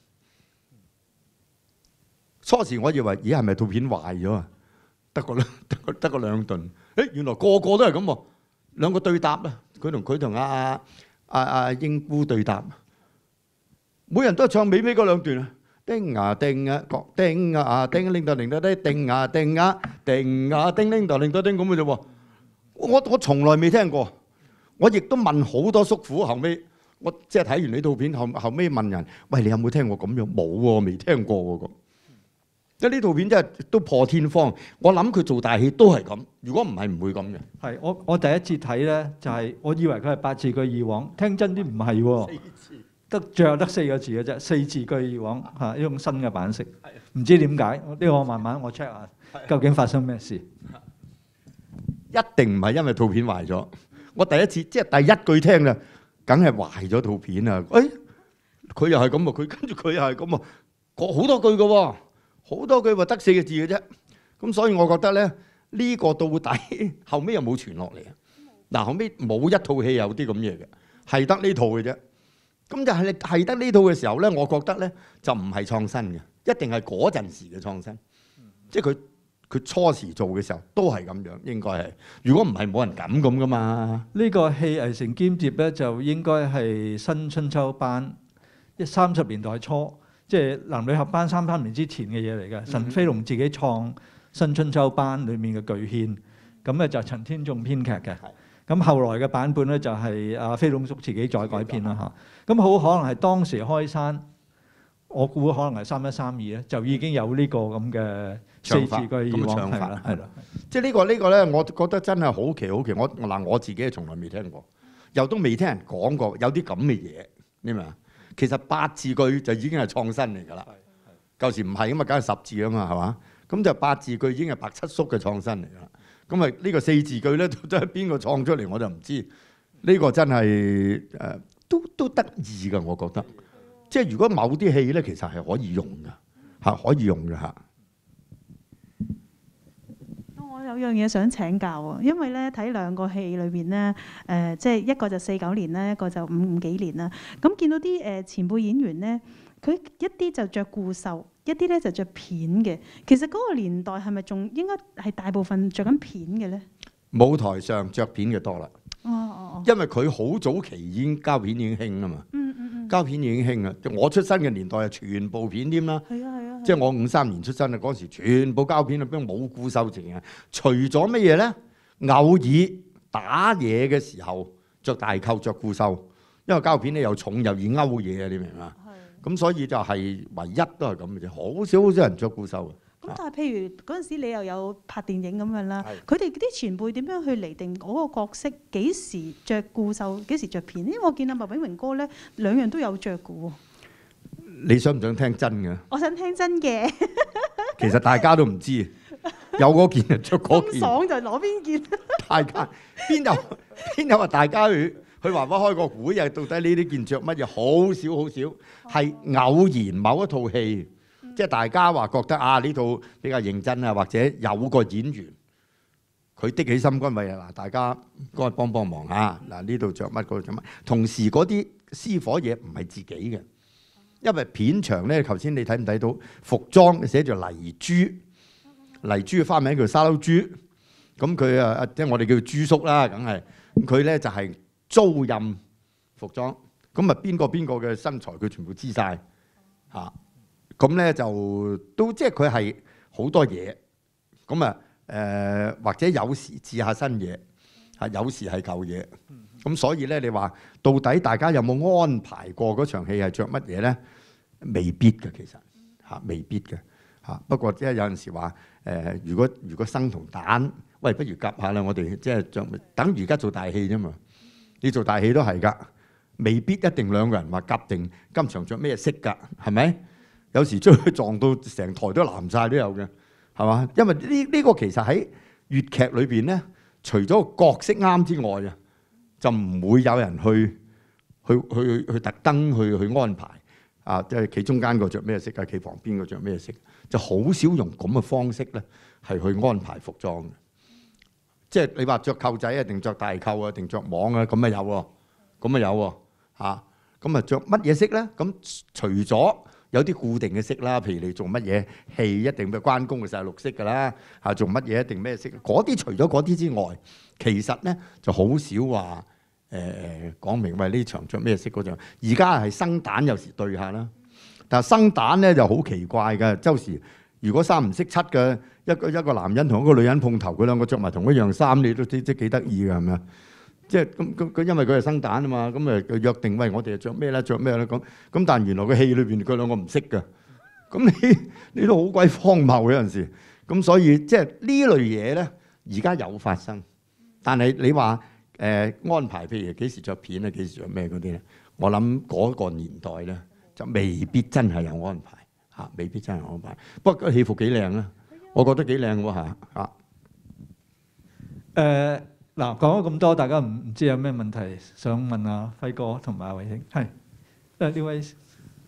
初時我以為咦係咪套片壞咗啊？得個得個得個兩段。誒原來個個都係咁喎，兩個對答啦，佢同佢同阿阿阿阿英姑對答，每人都係唱尾尾嗰兩段啊，叮啊叮啊，各叮啊叮，拎到拎到啲叮啊叮啊，叮啊叮拎到拎到叮咁嘅啫喎，我我從來未聽過，我亦都問好多叔父，後尾我即係睇完呢套片後後尾問人，喂，你有冇聽過咁樣？冇喎，未聽過喎咁。即係呢套片真係都破天荒，我諗佢做大戲都係咁。如果唔係，唔會咁嘅。係我我第一次睇咧，就係、是、我以為佢係八字句以往，聽真啲唔係喎，得最後得四個字嘅啫，四字句以往嚇，呢種新嘅版式，唔知點解呢個我慢慢我 check 下，究竟發生咩事？ 一定唔係因為套片壞咗。我第一次即係第一句聽啦，梗係壞咗套片啊！誒， 佢又係咁喎，佢跟住佢又係咁喎，講好多句嘅喎，好多句話得四個字嘅啫。咁所以我覺得咧，呢、這個到底後尾又冇傳落嚟啊！嗱，後尾冇一套戲有啲咁嘢嘅，係得呢套嘅啫。咁就係係得呢套嘅時候咧，我覺得咧就唔係創新嘅，一定係嗰陣時嘅創新。即係佢佢初時做嘅時候都係咁樣，應該係。如果唔係冇人敢咁噶嘛。 呢個戲《危城兼諜》咧就應該係新春秋班，一三十年代初，即係男女合班三三年之前嘅嘢嚟嘅。陳飛龍自己創新春秋班裡面嘅巨獻，咁咧就陳天仲編劇嘅。咁後來嘅版本咧就係阿飛龍叔自己再改編啦嚇。咁好可能係當時開山，我估可能係三一三二咧，就已經有呢個咁嘅四字句以往係啦，係啦。 即係呢個呢個咧，我覺得真係好奇好奇。我嗱我自己係從來未聽過，又都未聽人講過有啲咁嘅嘢，你明嘛？其實八字句就已經係創新嚟㗎啦。舊時唔係㗎嘛，梗係十字啊嘛，係嘛？咁就八字句已經係白七叔嘅創新嚟㗎啦。咁啊呢個四字句咧，真係邊個創出嚟我就唔知。呢個真係誒、呃、都都得意㗎，我覺得。即係如果某啲戲咧，其實係可以用㗎，嚇可以用㗎嚇。 我有樣嘢想請教啊，因為咧睇兩個戲裏邊咧，誒、呃、即係一個就四九年啦，一個就五五幾年啦。咁見到啲誒前輩演員咧，佢一啲就着固繡，一啲咧就着片嘅。其實嗰個年代係咪仲應該係大部分着緊片嘅咧？ 舞台上着片嘅多啦。 哦哦哦。 因為佢好早期已經膠片已經興啊嘛。 嗯嗯嗯。膠片已經興啊！我出生嘅年代係全部片添啦。 係啊係啊。 即係我五三年出生啊，嗰時全部膠片啊，邊冇固繡剩啊？除咗乜嘢咧？偶爾打嘢嘅時候着大扣着固繡，因為膠片咧又重又易勾嘢啊！你明嘛？係。咁所以就係唯一都係咁嘅啫，好少好少人着固繡嘅。 咁但係譬如嗰陣時你又有拍電影咁樣啦，佢哋啲前輩點樣去釐定嗰個角色幾時着固繡，幾時着片？因為我見阿麥炳榮哥咧兩樣都有着嘅喎。 你想唔想聽真嘅？ 我想聽真嘅。 其實大家都唔知，有嗰件就着嗰件。 爽就攞邊件？ 大家邊有邊有話大家去去話翻開個會啊？到底呢啲件着乜嘢？好少好少，係偶然某一套戲。即係大家話覺得啊呢套比較認真啊，或者有個演員佢的起心肝，為嗱大家嗰日幫幫忙嚇嗱呢度着乜嗰度着乜。同時嗰啲私伙嘢唔係自己嘅，因為片場咧，頭先你睇唔睇到服裝寫住黎珠，黎珠嘅花名叫沙撈豬，咁佢啊即係我哋叫豬叔啦，梗係咁佢咧就係租賃服裝，咁啊邊個邊個嘅身材佢全部知晒嚇。咁咧就都即係佢係好多嘢，咁啊誒或者有時試下新嘢，嚇有時係舊嘢，咁所以咧你話到底大家有冇安排過嗰場戲係着乜嘢咧？未必嘅其實嚇，未必嘅嚇。不過即係有陣時話誒，如果如果生同蛋，喂不如夾下啦，我哋即係着等於而家做大戲啫嘛。你做大戲都係㗎，未必一定兩個人話夾定今場着咩色㗎，係咪？有時將佢撞到成台都藍晒都有嘅，係嘛？因為呢呢個其實喺粵劇裏邊咧，除咗個角色啱之外啊，就唔會有人去去去去特登去去安排啊，即係企中間個着咩色啊，企旁邊個着咩色，就好少用咁嘅方式咧，係去安排服裝嘅。即係你話着扣仔啊，定着大扣啊，定着網啊，咁啊有喎，咁啊有喎嚇，咁啊着乜嘢色咧？咁除咗有啲固定嘅色啦，譬如你做乜嘢戲一定嘅關公嘅就係綠色㗎啦，嚇做乜嘢一定咩色？嗰啲除咗嗰啲之外，其實咧就好少話誒講明喂呢場着咩色嗰場。而家係生蛋有時對下啦，但係生蛋咧就好奇怪㗎。周時如果三唔識七嘅一個一個男人同一個女人碰頭，佢兩個着埋同一樣衫，你都知即幾得意㗎係咪啊？即係咁咁佢因為佢係生蛋啊嘛，咁誒約定喂我哋着咩咧着咩咧咁咁，但係原來個戲裏邊佢兩個唔識㗎，咁你你都好鬼荒謬嘅有陣時，咁所以即係呢類嘢咧而家有發生，但係你話誒、呃、安排譬如幾時着片啊幾時着咩嗰啲咧，我諗嗰個年代咧就未必真係有安排嚇，未必真係有安排。不過個戲服幾靚啊，我覺得幾靚喎嚇嚇誒。嗱，講咗咁多，大家唔唔知有咩問題想問阿輝哥同埋阿偉興？係誒呢位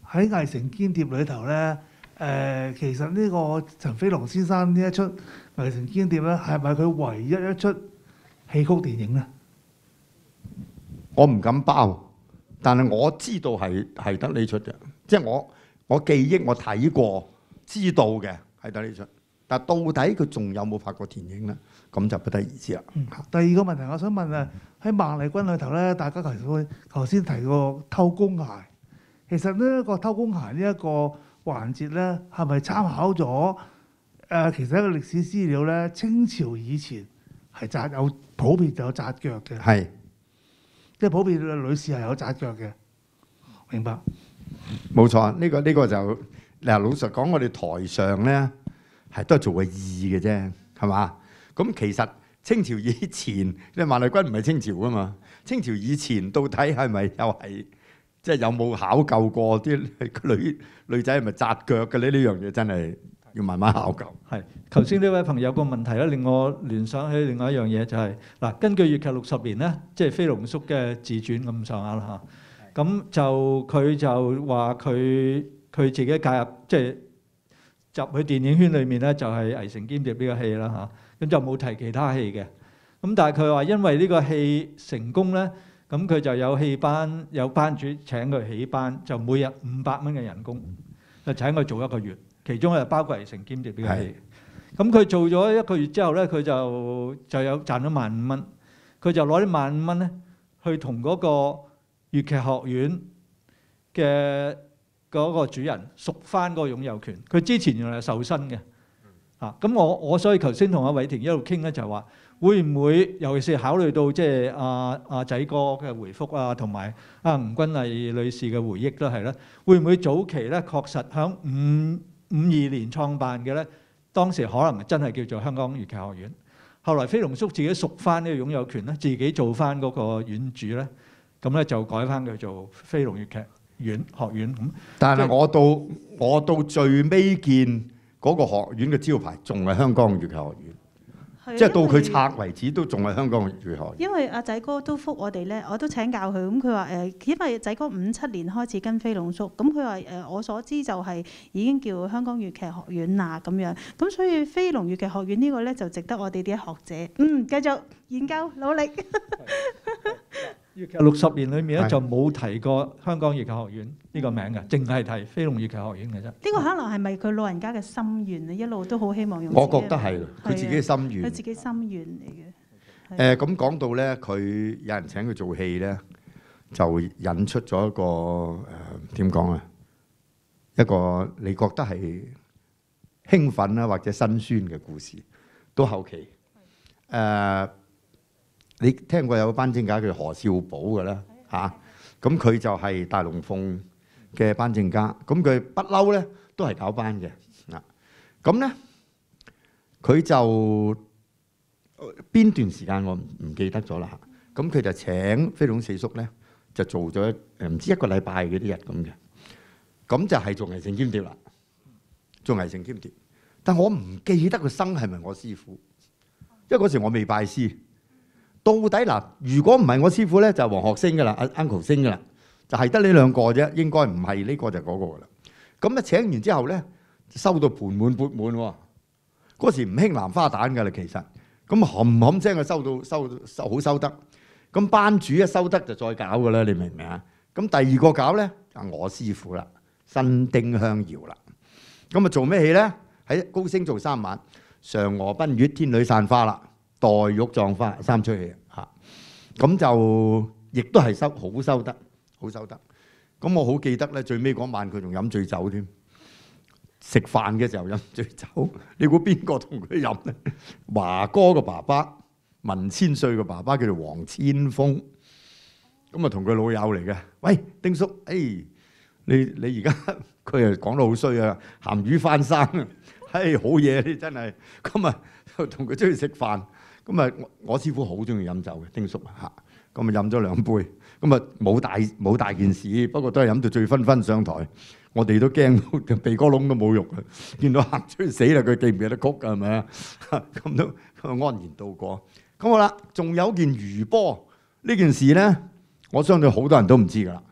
喺《危城間諜》裏頭咧，誒、呃、其實呢個陳飛龍先生呢一出《危城間諜》咧，係咪佢唯一一出戲曲電影咧？ 我唔敢包，但係我知道係係得呢出嘅，即係我我記憶我睇過知道嘅係得呢出。但係到底佢仲有冇拍過電影咧？咁就不得而知啦。 嗯、第二個問題，我想問啊，喺孟麗君裏頭咧，大家頭先頭先提過偷工鞋，其實呢個偷工鞋呢一個環節咧，係咪參考咗誒、呃？其實一個歷史資料咧，清朝以前係紮有普遍就有紮腳嘅， 係即係普遍女士係有紮腳嘅，明白？ 冇錯，呢、這個呢、這個就嗱老實講，我哋台上咧係都係做個意嘅啫，係嘛？咁其實清朝以前，因為孟麗君唔係清朝噶嘛，清朝以前到底係咪又係即係有冇考究過啲女女仔係咪紮腳嘅咧？呢樣嘢真係要慢慢考究。 係，頭先呢位朋友個問題咧，令我聯想起另外一樣嘢，就係、是、嗱，根據粵劇六十年咧，即係飛龍叔嘅自傳咁上下啦嚇。咁就佢就話佢佢自己介入，即係入去電影圈裏面咧，就係《危城間諜》呢個戲啦嚇。咁就冇提其他戲嘅。咁但係佢話因為呢個戲成功咧，咁佢就有戲班有班主請佢起班，就每日五百蚊嘅人工，就請佢做一個月。其中係包括《危城間諜》呢個戲。咁佢做咗一個月之後咧，佢就就有賺咗萬五蚊。佢就攞啲萬五蚊咧，去同嗰個粵劇學院嘅嗰個主人贖翻嗰個擁有權。佢之前原來係受薪嘅。啊，咁我我所以頭先同阿偉霆一路傾咧，就係話會唔會，尤其是考慮到即係阿阿仔哥嘅回覆啊，同埋阿吳君麗女士嘅回憶都係咧，會唔會早期咧確實響五五二年創辦嘅咧，當時可能真係叫做香港粵劇學院，後來飛龍叔自己贖翻呢個擁有權咧，自己做翻嗰個院主咧，咁咧就改翻佢做飛龍粵劇院學院咁。 但係我到我到最尾見。嗰個學院嘅招牌仲係香港粵劇學院，即係到佢拆為止都仲係香港粵劇學院。 因為阿仔哥都覆我哋咧，我都請教佢，咁佢話誒，因為仔哥五七年開始跟飛龍叔，咁佢話誒，我所知就係已經叫香港粵劇學院啦咁樣，咁所以飛龍粵劇學院呢個咧就值得我哋啲學者嗯繼續研究努力。 粵劇六十年裏面咧就冇提過香港粵劇學院呢個名嘅，淨係提飛龍粵劇學院嘅啫。呢個可能係咪佢老人家嘅心願咧？一路都好希望用。 我覺得係佢自己嘅心願。 佢自己心願嚟嘅。 誒咁講到咧，佢有人請佢做戲咧，就引出咗一個誒點講啊？一個你覺得係興奮啦，或者辛酸嘅故事。到後期誒。你聽過有個班正家叫何少寶嘅啦嚇，咁佢就係大龍鳳嘅班正家，咁佢不嬲咧都係搞班嘅啊。咁咧佢就邊段時間我唔記得咗啦嚇，咁佢就請飛龍四叔咧就做咗誒唔知一個禮拜嗰啲日咁嘅，咁就係做危城間諜啦，做危城間諜。但我唔記得個生係咪我師傅，因為嗰時我未拜師。到底嗱，如果唔係我師傅咧，就係黃學星噶啦，阿 Uncle 星噶啦，就係得呢兩個啫，應該唔係呢個就嗰個噶啦。咁啊請完之後咧，收到盆滿缽滿喎。嗰時唔興蘭花旦噶啦，其實咁冚冚聲啊，收到收收好收得。咁班主一收得就再搞噶啦，你明唔明啊？咁第二個搞咧就我師傅啦，新丁香瑤啦。咁啊做咩戲咧？喺高升做三晚，嫦娥奔月、天女散花啦。黛玉葬花三出戲嚇，咁就亦都係收好收得，好收得。咁我好記得咧，最尾嗰晚佢仲飲醉酒添，食飯嘅時候飲醉酒。你估邊個同佢飲咧？華哥個爸爸，文千歲個爸爸叫做黃千峰，咁啊同佢老友嚟嘅。喂，丁叔，誒、哎，你你而家佢又講得好衰啊，鹹魚翻生啊，嘿，好嘢你真係。咁啊同佢出去食飯。咁啊，我師傅好中意飲酒嘅，丁叔嚇，咁啊飲咗兩杯，咁啊冇大冇大件事，不過都係飲到醉醺醺上台，我哋都驚到鼻哥窿都冇肉啊！見到行出去死啦，佢記唔記得曲㗎係咪啊？咁都咁安然度過。咁好啦，仲有件餘波呢件事咧，我相信好多人都唔知㗎啦。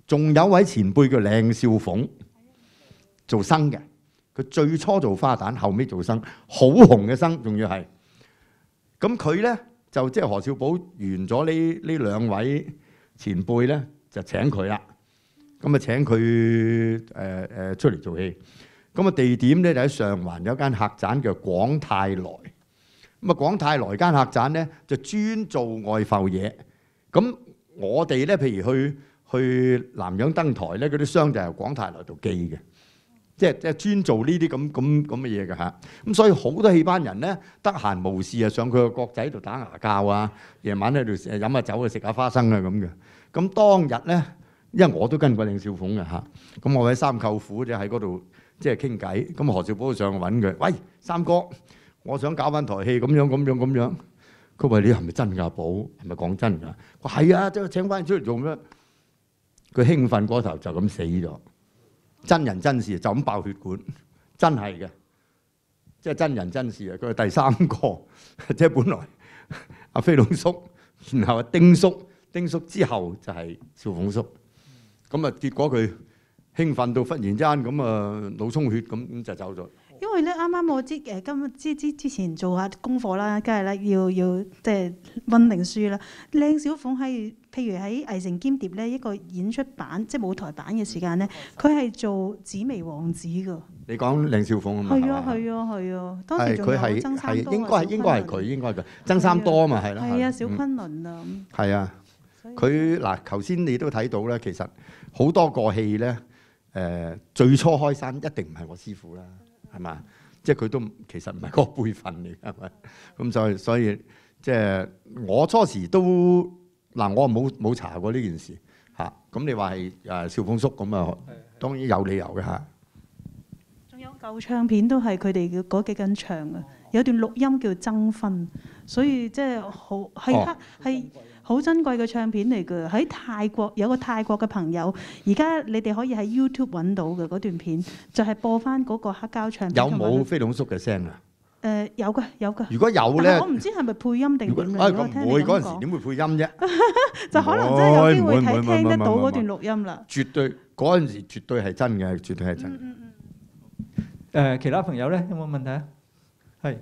仲有位前輩叫靚少鳳做生嘅，佢最初做花旦，後尾做生，好紅嘅生，仲要係。咁佢咧就即係何少寶完咗呢呢兩位前輩咧，就請佢啦。咁啊請佢誒誒出嚟做戲。咁啊地點咧就喺上環有間客棧叫廣泰來。咁啊廣泰來間客棧咧就專做外埠嘢。咁我哋咧譬如去去南洋登台咧，嗰啲商就係廣泰來度寄嘅。即係即係專做呢啲咁咁咁嘅嘢㗎嚇，咁所以好多戲班人咧得閒無事啊上佢個角仔度打牙鉸啊，夜晚喺度飲下酒啊食下花生啊咁嘅。咁當日咧，因為我都跟過靚少鳳嘅嚇，咁我喺三舅父就喺嗰度即係傾偈，咁何少寶上去揾佢，喂三哥，我想搞翻台戲咁樣咁樣咁樣。佢話你係咪真㗎寶？係咪講真㗎？佢話係啊，即係請翻你出嚟做咩？佢興奮嗰頭就咁死咗。真人真事就咁爆血管，真係嘅，即係真人真事啊！佢係第三個，即係本來阿飛龍叔，然後阿丁叔，丁叔之後就係少鳳叔。咁啊，結果佢興奮到忽然之間咁啊腦充血咁咁就走咗。 因為咧啱啱我知誒今之之之前做下功課啦，梗係咧要要即係溫定書啦。靚小鳳係譬如喺藝城兼諜咧一個演出版即係舞台版嘅時間咧，佢係做紫薇王子㗎。 你講靚少鳳啊嘛？ 係啊係啊係啊，當時仲有曾三多應該係應該係佢應該係佢曾三多啊嘛係啦。 係啊，小昆侖啊。 係啊，佢嗱頭先你都睇到啦，其實好多個戲咧誒最初開山一定唔係我師傅啦。係嘛？即係佢都其實唔係嗰個輩份嚟，係咪？咁所以所以即係我初時都嗱，我冇冇查過呢件事嚇。咁你話係誒少鳳叔咁啊，當然有理由嘅嚇。 仲有舊唱片都係佢哋嘅嗰幾根唱嘅，有段錄音叫《爭分》，所以即係好係係好珍貴嘅唱片嚟嘅。喺泰國有個泰國嘅朋友，而家你哋可以喺 YouTube 揾到嘅嗰段片，就係播翻嗰個黑膠唱片。 有冇飛龍叔嘅聲啊？ 誒有嘅有嘅。 如果有咧， 我唔知係咪配音定點啊， 嘅。 咁唔會嗰陣時點會配音啫？ 就可能真係有機會睇聽得到嗰段錄音啦。 絕對嗰陣時絕對係真嘅，絕對係真。 嗯嗯誒，其他朋友咧有冇問題啊？係。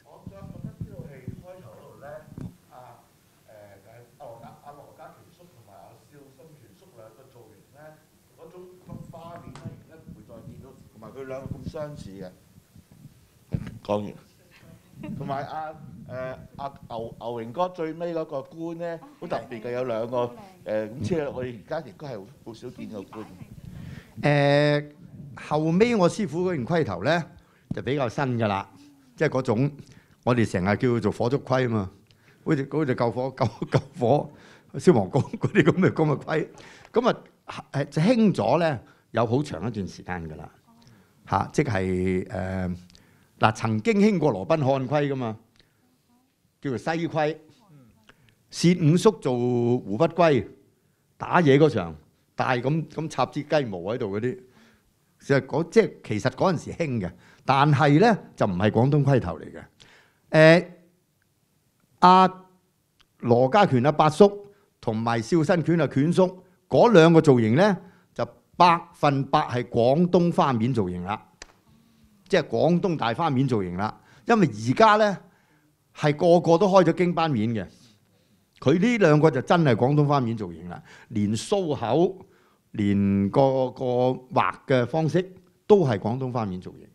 佢兩個咁相似嘅，講完。同埋阿誒阿牛牛榮哥最尾嗰個官咧，好特別嘅，有兩個誒咁，即係我哋而家亦都係好少見嘅官。 誒後尾我師傅嗰件盔頭咧就比較新㗎啦，即係嗰種我哋成日叫佢做火燭盔啊嘛，好似好似救火救救火消防局嗰啲咁嘅咁嘅盔，咁啊誒就興咗咧，有好長一段時間㗎啦。嚇、啊！即係誒嗱，曾經興過羅賓漢盔噶嘛，叫做西盔。薛五叔做胡不歸打嘢嗰場，帶咁咁插支雞毛喺度嗰啲，其實嗰即係其實嗰陣時興嘅，但係咧就唔係廣東盔頭嚟嘅。誒、啊、阿羅家拳阿八叔同埋少新拳阿拳叔嗰兩個造型咧。百分百係廣東花面造型啦，即係廣東大花面造型啦。因為而家咧係個個都開咗京班面嘅，佢呢兩個就真係廣東花面造型啦。連鬚口，連個個畫嘅方式都係廣東花面造型。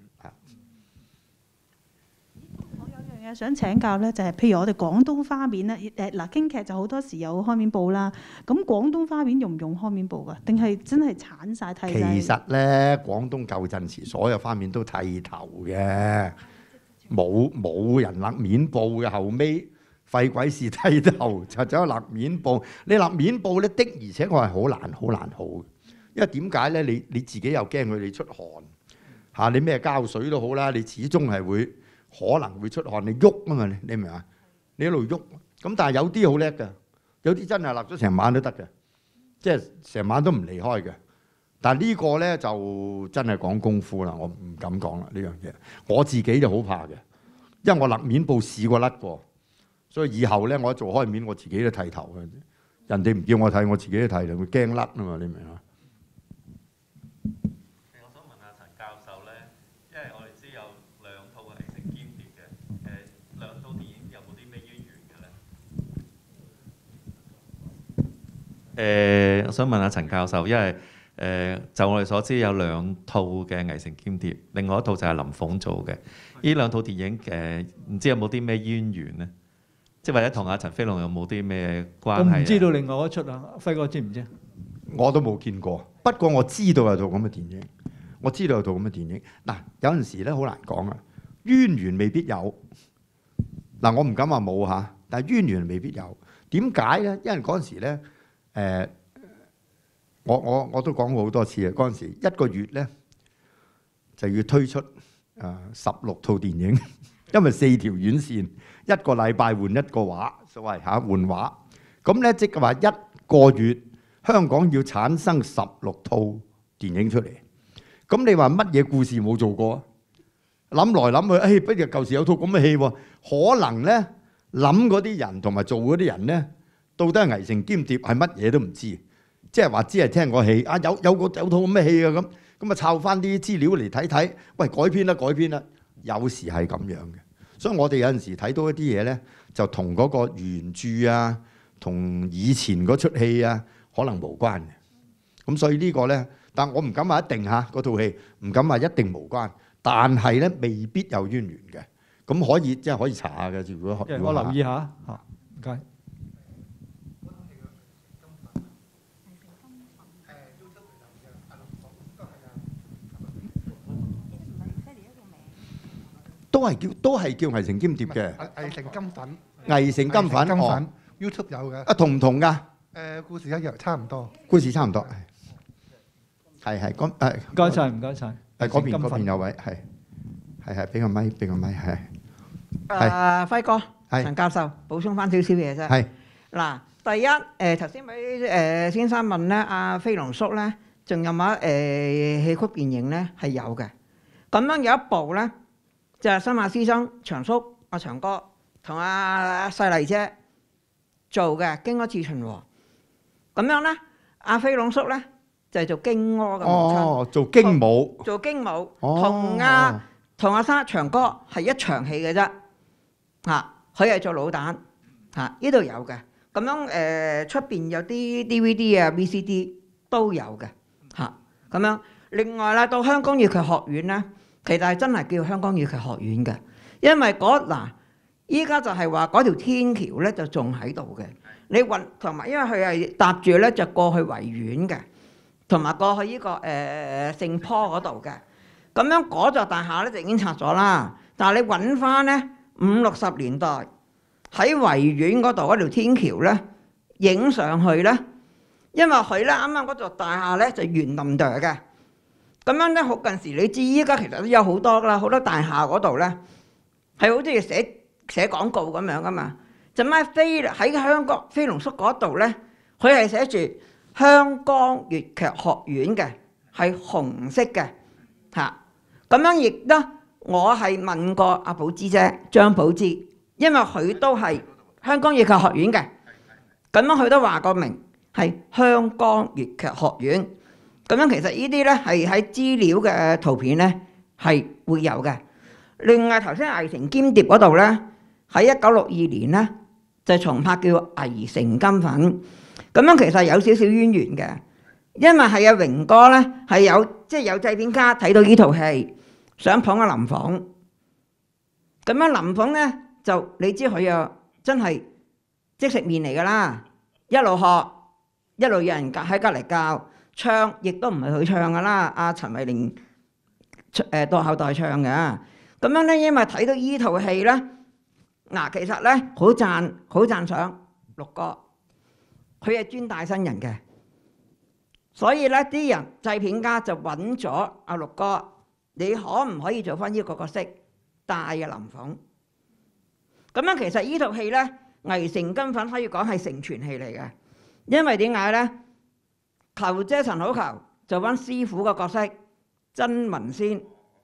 想請教咧，就係譬如我哋廣東花面咧，誒嗱京劇就好多時有開面布啦。咁廣東花面用唔用開面布㗎？定係真係剷晒剃晒？ 其實咧，廣東舊陣時所有花面都剃頭嘅，冇冇人勒面布嘅。後尾廢鬼事剃頭，就走去勒面布。你勒面布咧的，而且確係好難好難好嘅，因為點解咧？你你自己又驚佢哋出汗嚇，你咩膠水都好啦，你始終係會。可能會出汗，你喐啊嘛，你你明嘛？你一路喐，咁但係有啲好叻嘅，有啲真係立咗成晚都得嘅，即係成晚都唔離開嘅。但係呢個咧就真係講功夫啦，我唔敢講啦呢樣嘢。我自己就好怕嘅，因為我勒面布試過甩過，所以以後咧我一做開面我自己都剃頭嘅。人哋唔叫我剃，我自己都剃，會驚甩啊嘛，你明嘛？ 誒，我想問下陳教授，因為誒、呃、就我哋所知有兩套嘅《危城兼諜》，另外一套就係林鳳做嘅。呢兩套電影誒，唔、呃、知有冇啲咩淵源呢？即係或者同阿陳飛龍有冇啲咩關係？ 我唔知道另外一出啊，輝哥知唔知？ 我都冇見過，不過我知道有套咁嘅電影，我知道有套咁嘅電影。嗱，有陣時咧好難講啊，淵源未必有。嗱，我唔敢話冇嚇，但係淵源未必有。點解咧？因為嗰陣時咧，誒、呃，我我我都講過好多次啊。嗰陣時一個月咧就要推出誒十六套電影，因為四條院線，一個禮拜換一個畫，所謂嚇換畫。咁咧即係話一個月香港要產生十六套電影出嚟。咁你話乜嘢故事冇做過啊？諗來諗去，誒、哎，不如舊時有套咁嘅戲喎，可能咧。諗嗰啲人同埋做嗰啲人咧，到底係危城兼諜係乜嘢都唔知，即係話只係聽過戲啊，有有個有套咁嘅戲啊咁，咁啊抄翻啲資料嚟睇睇，喂，改編啦改編啦，有時係咁樣嘅，所以我哋有陣時睇到一啲嘢咧，就同嗰個原著啊，同以前嗰出戲啊，可能無關嘅。咁所以呢個咧，但我唔敢話一定嚇嗰套戲，唔敢話一定無關，但係咧未必有淵源嘅。咁可以即係可以查下嘅，如果我留意下嚇，唔該。都係叫都係叫危城兼諜嘅。 危城金粉。 危城金粉哦 ，YouTube 有嘅。 啊，同唔同㗎？ 誒，故事一樣，差唔多。 故事差唔多，係係咁誒。 唔該晒，唔該晒。 誒嗰邊嗰邊有位係係係，俾個咪俾個咪係。 誒輝哥，陳教授補充翻少少嘢啫。 係嗱，第一誒頭先位誒先生問咧，阿飛龍叔咧，仲有冇誒戲曲電影咧？係有嘅。咁樣有一部咧，就係新馬師曾長叔阿長哥同阿細麗姐做嘅《荊軻刺秦王》。咁樣咧，阿飛龍叔咧就係做荊軻嘅母親。 哦，做荊母。 做荊母，同阿同阿生長哥係一場戲嘅啫。嚇，佢係做老旦，嚇呢度有嘅。咁樣誒出邊有啲 D V D 啊 V C D 都有嘅，嚇咁樣。另外啦，到香港粵劇學院咧，其實係真係叫香港粵劇學院嘅，因為嗰嗱依家就係話嗰條天橋咧就仲喺度嘅。你運同埋因為佢係搭住咧就過去維園嘅，同埋過去呢、這個誒聖、呃、坡嗰度嘅。咁樣嗰座大廈咧就已經拆咗啦，但係你揾翻咧。五六十年代喺維園嗰度嗰條天橋咧，影上去咧，因為佢咧啱啱嗰座大廈咧就圓冧哚嘅，咁樣咧好近時你知依家其實都有好多啦，好多大廈嗰度咧係好中意寫寫廣告咁樣噶嘛，就咩飛喺香港飛龍叔嗰度咧，佢係寫住香港粵劇學院嘅，係紅色嘅嚇，咁樣亦都。我係問過阿寶芝姐張寶芝，因為佢都係香港粵劇學院嘅，咁樣佢都話過明係香港粵劇學院。咁樣其實呢啲咧係喺資料嘅圖片咧係會有嘅。另外頭先《危城兼諜》嗰度咧，喺一九六二年咧就重拍叫《危城金粉》。咁樣其實有少少淵源嘅，因為係阿榮哥咧係有即係、就是、有製片家睇到呢套戲。想捧阿林鳳，咁樣林鳳咧就你知佢又真係即食麵嚟噶啦，一路學一路有人喺隔離教唱，亦都唔係佢唱噶啦，阿陳慧玲誒到後代唱嘅。咁樣咧，因為睇到依套戲咧，嗱其實咧好讚好讚賞六哥，佢係專帶新人嘅，所以咧啲人製片家就揾咗阿六哥。你可唔可以做翻呢個角色帶嘅林鳳？咁樣其實呢套戲咧，《危城金粉》可以講係承傳戲嚟嘅，因為點解咧？球姐陳好逑做翻師傅個角色，曾文仙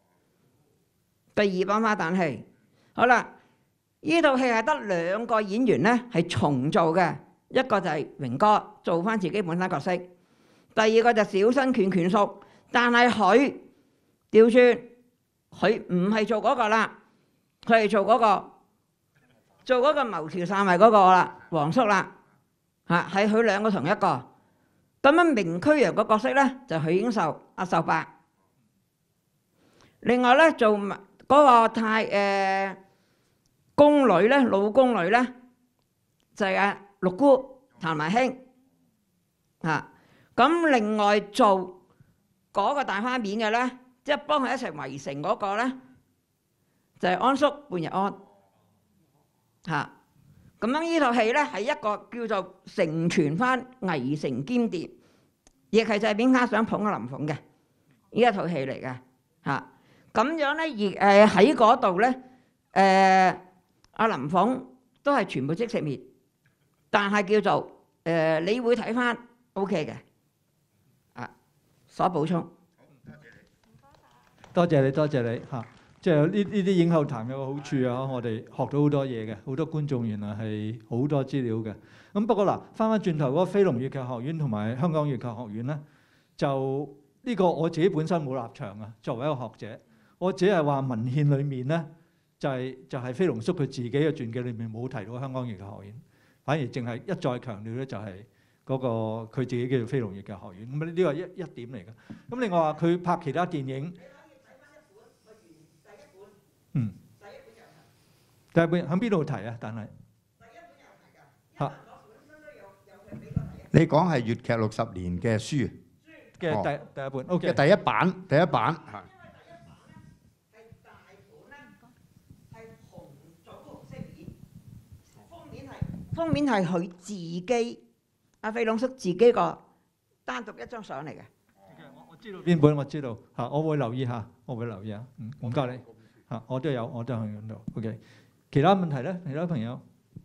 第二班花旦戲。好啦，呢套戲係得兩個演員咧係重做嘅，一個就係榮哥做翻自己本身角色，第二個就小生拳拳叔，但係佢。調轉，佢唔係做嗰個啦，佢係做嗰個，做嗰個謀朝篡位嗰個啦，黃叔啦，嚇係佢兩個同一個， 咁樣明區陽個角色咧就許英秀阿秀伯。另外咧做嗰個太誒宮女咧老宮女咧就係阿六姑譚埋興嚇。咁另外做嗰個大花面嘅咧，即係幫佢一齊圍城嗰個咧，就係安叔半日安嚇。咁樣呢套戲咧係一個叫做承傳翻危城兼諜，亦係就係邊家想捧阿林鳳嘅呢一套戲嚟嘅嚇。咁樣咧而誒喺嗰度咧誒阿林鳳都係全部即食麵，但係叫做誒、呃、你會睇翻 O K 嘅啊，所補充。 多謝你，多謝你嚇。即係呢呢啲影後談有個好處啊！我哋學到好多嘢嘅，好多觀眾原來係好多資料嘅。咁不過嗱，翻翻轉頭嗰個飛龍粵劇學院同埋香港粵劇學院咧，就呢個我自己本身冇立場啊。作為一個學者，我只係話文獻裡面咧，就係就係飛龍叔佢自己嘅傳記裏面冇提到香港粵劇學院，反而淨係一再強調咧就係嗰個佢自己叫做飛龍粵劇學院。咁呢個係一一點嚟嘅。咁另外話佢拍其他電影。嗯，第一本喺邊度提啊？但係嚇， 你講係粵劇六十年嘅書嘅第第一本 ，OK 嘅第一版，第一版係。 係大本咧，係紅棗紅色面，封面係封面係佢自己阿飛龍叔自己個單獨一張相嚟嘅。 我我知道邊本，我知道嚇，我會留意下，我會留意下。嗯，唔該你。啊！我都有，我都喺嗰度。OK，其他問題咧？其他朋友，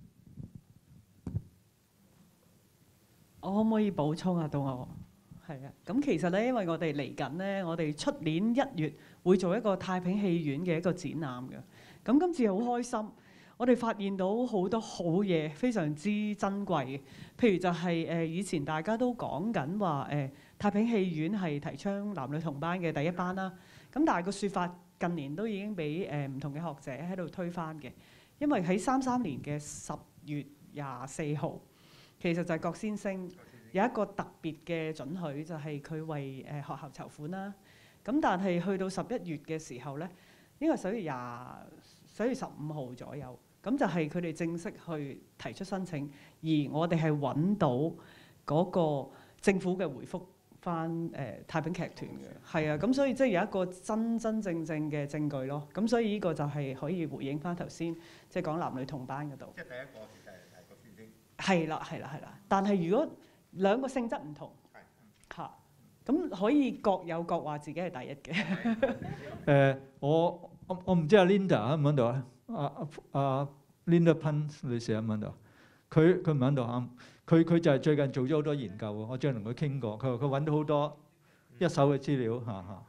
我可唔可以補充啊？到我係啊。咁其實咧，因為我哋嚟緊咧，我哋出年一月會做一個太平戲院嘅一個展覽嘅。咁今次好開心，我哋發現到好多好嘢，非常之珍貴嘅。譬如就係誒以前大家都講緊話誒太平戲院係提倡男女同班嘅第一班啦。咁但係個説法，近年都已經俾誒唔同嘅學者喺度推翻嘅，因為喺三三年嘅十月廿四號，其實就係郭先生有一個特別嘅准許，就係佢為誒學校籌款啦。咁但係去到十一月嘅時候咧，應該係十一月廿十一月十五號左右，咁就係佢哋正式去提出申請，而我哋係揾到嗰個政府嘅回覆。翻誒、呃、太平劇團嘅，係啊，咁所以即係有一個真真正正嘅證據咯。咁所以呢個就係可以回應翻頭先即係講男女同班嗰度。即係第一個其實係個先聲。係啦，係啦，係啦。但係如果兩個性質唔同，嚇，咁可以各有各話自己係第一嘅。誒、 呃，我我我唔知阿 Linda 喺唔喺度啊？阿阿 Linda Pan 女士喺唔喺度？佢佢唔喺度啱。佢佢就係最近做咗好多研究喎，我最近同佢傾過，佢話佢揾到好多一手嘅資料嚇嚇。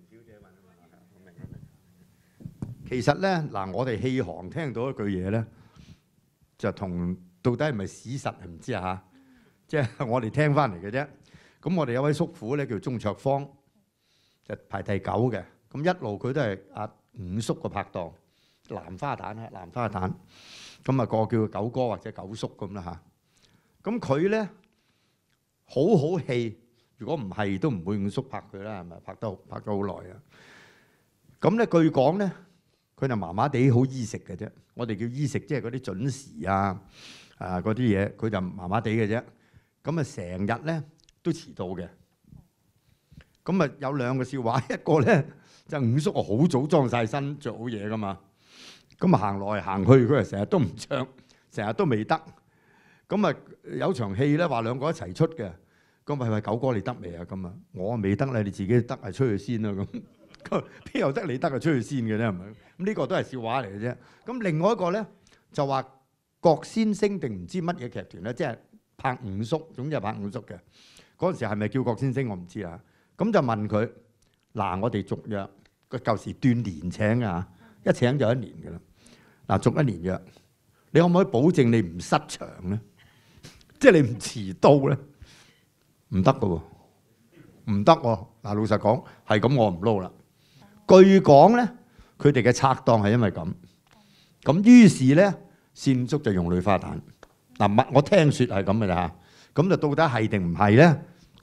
其實咧嗱，我哋戲行聽到一句嘢咧，就同到底係咪史實係唔知啊嚇，即係我哋聽翻嚟嘅啫。咁我哋有位叔父咧叫鍾卓芳，就排第九嘅。咁一路佢都係阿五叔個拍檔，蘭花旦啊，蘭花旦。咁啊個叫佢九哥或者九叔咁啦嚇。咁佢咧好好戲，如果唔係都唔會五叔拍佢啦，係咪？拍得拍咗好耐啊！咁咧據講咧，佢就麻麻地好衣食嘅啫。我哋叫衣食，即係嗰啲準時啊啊嗰啲嘢，佢就麻麻地嘅啫。咁啊成日咧都遲到嘅。咁啊有兩個笑話，一個咧就五叔啊好早裝晒身，着好嘢噶嘛。咁啊行來行去，佢啊成日都唔着，成日都未得。咁啊有場戲咧話兩個一齊出嘅，咁咪係九哥你得未啊？咁啊我未得咧，你自己得啊出去先啦咁。邊有得你得啊出去先嘅咧？係咪？咁呢個都係笑話嚟嘅啫。咁另外一個咧就話郭先生定唔知乜嘢劇團咧，即係拍五叔，總之係拍五叔嘅。嗰陣時係咪叫郭先生我唔知啊。咁就問佢嗱，我哋續約，佢舊時斷年請啊，一請就一年㗎啦。嗱續一年約，你可唔可以保證你唔失場咧？即係你唔遲到咧，唔得㗎喎，唔得喎。嗱，老實講係咁，我唔撈啦。據講咧，佢哋嘅拆檔係因為咁，咁於是咧，善叔就用女花旦。嗱，我聽説係咁嘅咋嚇，咁就到底係定唔係咧？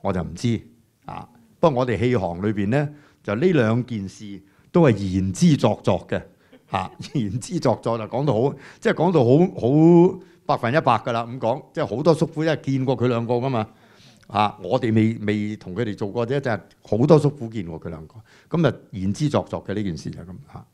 我就唔知啊。不過我哋戲行裏邊咧，就呢兩件事都係言之鑿鑿嘅嚇，言之鑿鑿就講到好，即係講到好好百分一百㗎啦。咁講，即係好多叔父因為見過佢兩個㗎嘛。啊！我哋未未同佢哋做過啫，就係好多叔父見過佢兩個，咁啊言之鑿鑿嘅呢件事就咁嚇。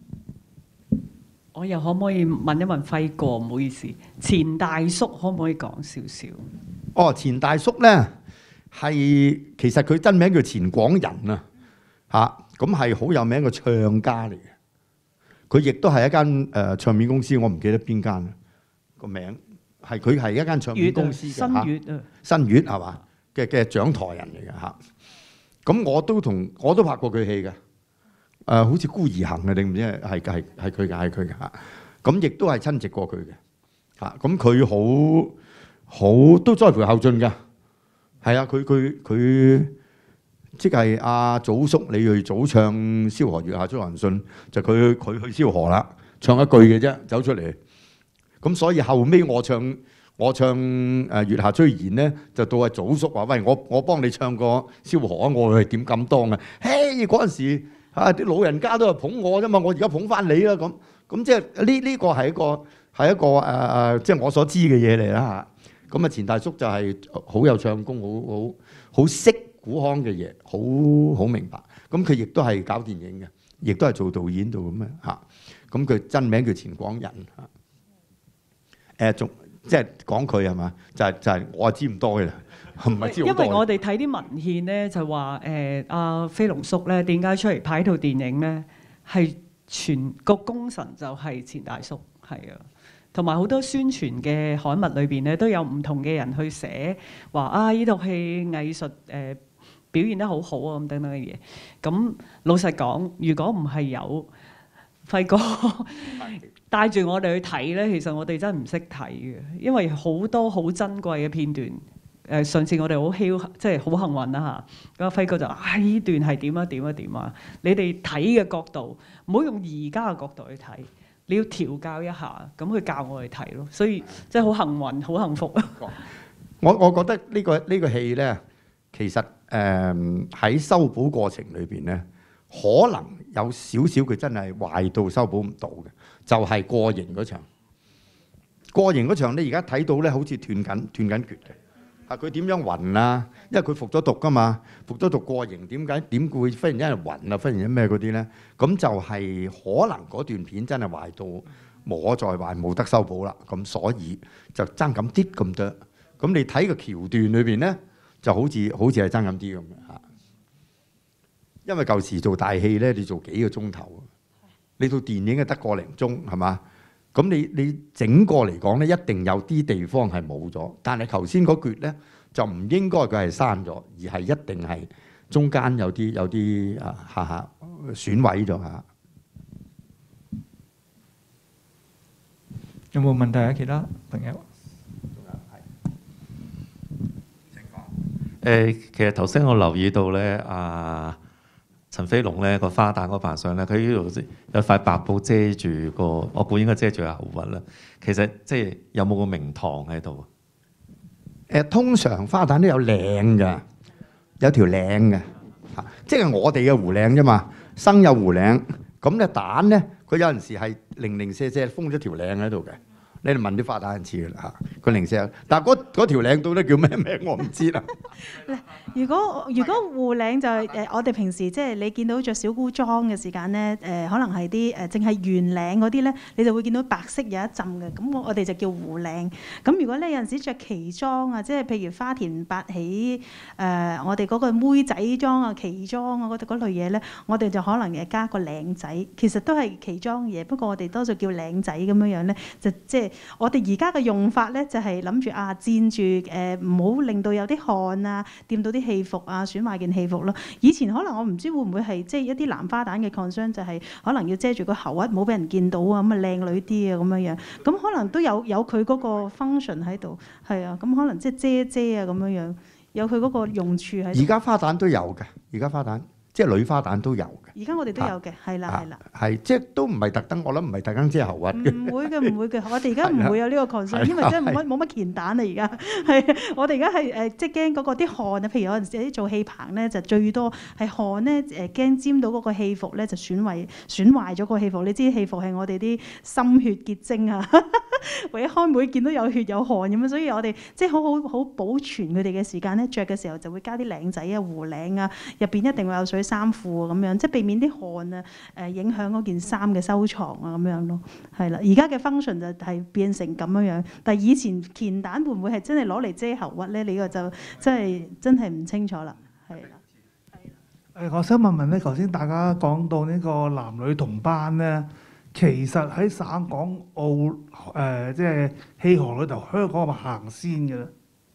我又可唔可以問一問輝哥？唔好意思，錢大叔可唔可以講少少？ 哦，錢大叔咧係其實佢真名叫錢廣仁啊，嚇咁係好有名嘅唱家嚟嘅。佢亦都係一間誒、呃、唱片公司，我唔記得邊間個名。係佢係一間唱片公司嘅嚇， 新月啊， 新月係嘛嘅嘅掌台人嚟嘅嚇。咁我都同我都拍過佢戲嘅，誒、呃、好似孤兒行嘅定唔知係係係係佢嘅係佢嘅嚇。咁亦都係親戚過佢嘅嚇。咁佢好好都栽培後進㗎，係啊，佢佢佢即係阿祖叔李瑞祖唱《蕭何月下追韓信》，就佢佢去蕭何啦，唱一句嘅啫，走出嚟。咁所以後尾我唱我唱誒《月下追言》咧，就到阿祖叔話：喂，我我幫你唱個蕭何啊！我係點敢當啊？嘿，嗰陣時啊，啲老人家都係捧我啫嘛，我而家捧翻你啦咁。咁即係呢呢個係一個係一個誒誒，即係我所知嘅嘢嚟啦嚇。咁啊，錢大叔就係好有唱功，好好好識古腔嘅嘢，好好明白。咁佢亦都係搞電影嘅，亦都係做導演度咁樣嚇。咁佢真名叫錢廣仁嚇。誒仲即係講佢係嘛？就係就係我係知唔多嘅啦，唔係知好多。 因為我哋睇啲文獻咧，就話誒阿飛龍叔咧點解出嚟拍套電影咧？係全個功臣就係錢大叔，係啊。同埋好多宣傳嘅刊物裏邊咧，都有唔同嘅人去寫話啊！呢套戲藝術誒、呃、表現得好好啊，咁等等嘅嘢。咁老實講，如果唔係有輝哥帶住我哋去睇咧，其實我哋真係唔識睇嘅，因為好多好珍貴嘅片段。誒、呃、上次我哋好僥即係好幸運啦嚇，咁輝哥就啊呢段係點啊點啊點啊！你哋睇嘅角度唔好用而家嘅角度去睇，你要調教一下，咁佢教我哋睇咯。所以即係好幸運，好幸福。 我我覺得呢、呢個呢、呢個戲咧，其實誒喺、呃、修補過程裏邊咧，可能有少少佢真係壞到修補唔到嘅，就係、是、過刑嗰場。過刑嗰場你而家睇到咧，好似斷緊斷緊決嘅。啊，佢點樣暈啊？因為佢服咗毒㗎嘛，服咗毒過刑，點解點會忽然間係暈啊？忽然間咩嗰啲咧？咁就係可能嗰段片真係壞到無可再壞，冇得修補啦。咁所以就爭咁啲咁多。咁你睇個橋段裏邊咧，就好似好似係爭咁啲咁嘅嚇。因為舊時做大戲咧，你做幾個鐘頭，你套電影係得個零鐘係嘛？咁你你整個嚟講咧，一定有啲地方係冇咗。但係頭先嗰橛咧，就唔應該佢係刪咗，而係一定係中間有啲有啲啊下下損毀咗嚇。 有冇問題啊？其他朋友？ 誒，其實頭先我留意到咧，啊陳飛龍咧個花旦嗰扮相咧，佢呢度有塊白布遮住個，我估應該遮住個喉核啦。其實即係有冇個名堂喺度？ 誒，通常花旦都有領㗎，有條領嘅嚇，即係我哋嘅胡領啫嘛。生有胡領，咁咧旦咧，佢有陣時係零零舍舍封咗條領喺度嘅。你哋問啲花旦似㗎啦嚇，佢零舍，但係嗰嗰條領到底叫咩名我唔知啦。 如果如果護領就係誒，我哋平時即係你見到着小姑裝嘅時間咧，誒可能係啲誒淨係圓領嗰啲咧，你就會見到白色有一浸嘅，咁我我哋就叫護領。咁如果咧有陣時着旗裝啊，即係譬如花田八喜誒、呃，我哋嗰個妹仔裝啊、旗裝啊嗰嗰類嘢咧，我哋就可能誒加個領仔，其實都係旗裝嘢，不過我哋多數叫領仔咁樣樣咧，就即係我哋而家嘅用法咧，就係諗住啊墊住誒，唔好令到有啲汗啊掂到啲戲服啊，損壞件戲服咯。以前可能我唔知會唔會係即係一啲男花旦嘅 concern，就係可能要遮住個喉核，唔好俾人見到啊，咁啊靚女啲啊咁樣樣。咁可能都有有佢嗰個 function 喺度，係啊，咁可能即係遮遮啊咁樣樣，有佢嗰個用處喺度。 而家花旦都有嘅，而家花旦即係女花旦都有嘅。 而家我哋都有嘅，係啦係啦。 係即係都唔係特登，我諗唔係特登遮喉核嘅。 唔會嘅，唔會嘅。我哋而家唔會有呢個 concern，因為真係冇乜冇乜乾蛋啊！而家係我哋而家係誒，即係驚嗰個啲汗啊。譬如有陣時啲做戲棚咧，就最多係汗咧誒，驚沾到嗰個戲服咧，就損壞損壞咗個戲服。你知戲服係我哋啲心血結晶啊，或者開會見到有血有汗咁樣，所以我哋即係好好好保存佢哋嘅時間咧，着嘅時候就會加啲領仔啊、弧領啊，入邊一定會有水衫褲啊咁樣，即係避免啲汗啊誒影響嗰件衫嘅收藏啊咁樣咯。係啦，而家嘅 function 就係變成咁樣樣，但係以前乾蛋會唔會係真係攞嚟遮喉核咧？你個就真係真係唔清楚啦。係啦，係啦。 誒，我想問問咧，頭先大家講到呢個男女同班咧，其實喺省港澳誒即係戲行裏頭，香港係咪行先嘅咧？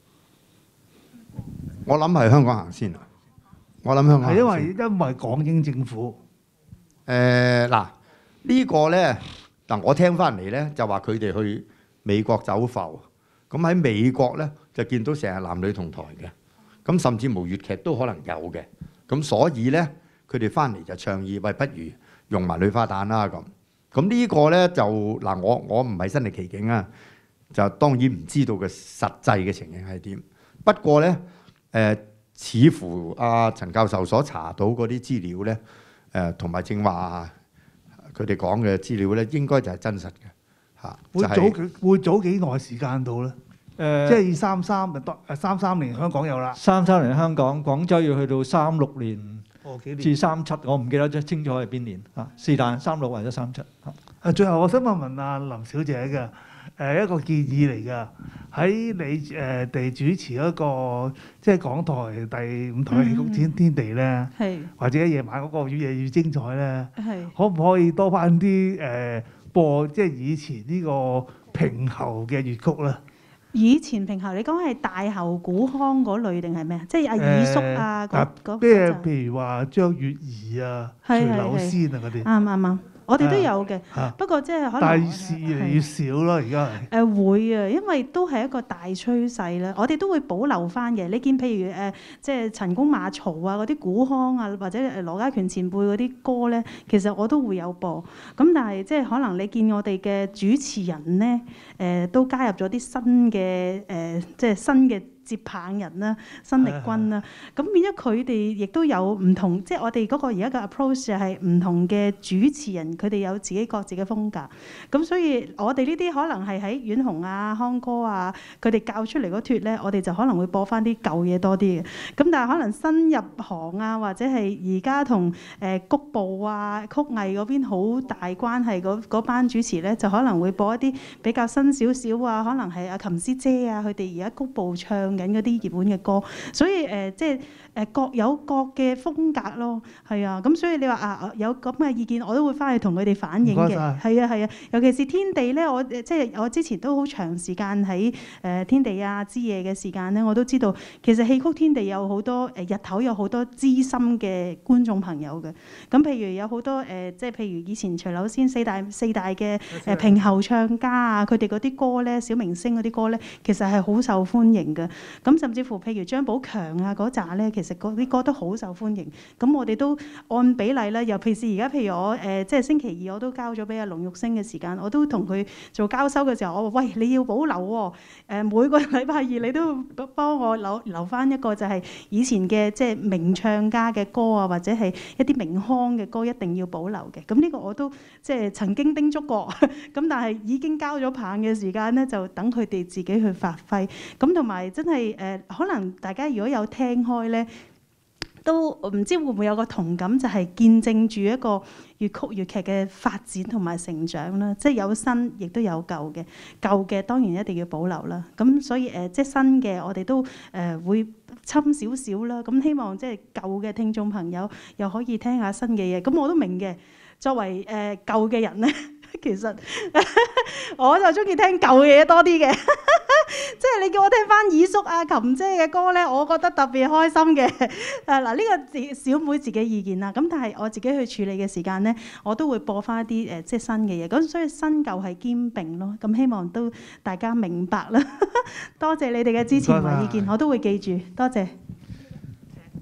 我諗係香港行先啊！我諗香港係因為因為港英政府誒嗱呢個咧嗱，我聽翻嚟咧就話佢哋去美國走埠，咁喺美國咧就見到成日男女同台嘅，咁甚至無粵劇都可能有嘅，咁所以咧佢哋翻嚟就倡議，喂，不如用埋女花旦啦咁。咁呢個咧就嗱，我我唔係身歷其境啊，就當然唔知道嘅實際嘅情形係點。不過咧誒、呃，似乎阿、啊、陳教授所查到嗰啲資料咧，誒同埋正話佢哋講嘅資料咧，應該就係真實嘅嚇。 會就係早幾會早幾耐時間到咧？ 誒， 即係二三三就多誒三三年香港有啦， 三三年香港，廣州要去到三六年哦幾年至三七，我唔記得咗清楚係邊年嚇，是但三六或者三七嚇。 誒，最後我想問問阿林小姐嘅誒一個建議嚟㗎，喺你誒哋主持一個即係港台第五台戲曲天天地咧， 係或者夜晚嗰個越夜越精彩咧， 係可唔可以多翻啲誒播即係以前呢個平喉嘅粵曲咧？ 以前平喉，你講係大喉古腔嗰類定係咩啊？即係阿耳叔啊嗰嗰咩？ 嗰陣譬如話張月兒啊、 係係徐柳仙啊嗰啲。 啱啱啱，我哋都有嘅啊， 不過即係可能但係越嚟越少咯，而家係。 誒會啊，因為都係一個大趨勢啦。我哋都會保留翻嘅。你見譬如誒，即係陳公馬槽啊嗰啲古腔啊，或者誒羅家權前輩嗰啲歌咧，其實我都會有播。咁但係即係可能你見我哋嘅主持人咧，誒都加入咗啲新嘅誒，即係新嘅接棒人啦、新力軍啦，咁變咗佢哋亦都有唔同，即係我哋嗰個而家嘅 approach 就係唔同嘅主持人，佢哋有自己各自嘅風格。咁所以我哋呢啲可能係喺遠雄啊、康哥啊，佢哋教出嚟嗰脱咧，我哋就可能會播翻啲舊嘢多啲嘅。咁但係可能新入行啊，或者係而家同誒谷部啊、曲藝嗰邊好大關係嗰嗰班主持咧，就可能會播一啲比較新少少啊，可能係阿琴師姐啊，佢哋而家谷部唱緊嗰啲熱門嘅歌，所以誒、呃、即係誒各有各嘅風格咯，係啊，咁所以你話啊有咁嘅意見，我都會翻去同佢哋反映嘅，係啊係啊，尤其是天地咧，我即係我之前都好長時間喺誒天地啊之夜嘅時間咧，我都知道其實戲曲天地有好多誒日頭有好多資深嘅觀眾朋友嘅，咁譬如有好多誒、呃、即係譬如以前徐柳仙四大四大嘅誒平喉唱家啊，佢哋嗰啲歌咧，小明星嗰啲歌咧，其實係好受歡迎嘅。咁甚至乎譬如張寶強啊嗰扎咧，其實嗰啲歌都好受歡迎。咁我哋都按比例啦，尤其是而家譬如我誒、呃、即係星期二我都交咗俾阿龍玉星嘅時間，我都同佢做交收嘅時候，我話喂，你要保留喎、哦呃，每個禮拜二你都幫我留留翻一個就係以前嘅即係名唱家嘅歌啊，或者係一啲名腔嘅歌一定要保留嘅。咁呢個我都即係曾經叮囑過，咁但係已經交咗棒嘅時間咧，就等佢哋自己去發揮。咁同埋真係誒、呃，可能大家如果有聽開咧，都唔知會唔會有個同感，就係見證住一個粵曲粵劇嘅發展同埋成長啦。即係有新，亦都有舊嘅。舊嘅當然一定要保留啦。咁所以誒、呃，即係新嘅，我哋都誒、呃、會侵少少啦。咁希望即係舊嘅聽眾朋友又可以聽下新嘅嘢。咁我都明嘅。作為誒、呃、舊嘅人咧，其實我就中意聽舊嘅嘢多啲嘅。即係你叫我聽翻耳叔啊、琴姐嘅歌咧，我覺得特別開心嘅。誒嗱，呢個自小妹自己意見啦。咁但係我自己去處理嘅時間咧，我都會播翻一啲誒、呃、即係新嘅嘢。咁所以新舊係兼並咯。咁希望都大家明白啦。多謝你哋嘅支持同埋意見，我都會記住。多謝。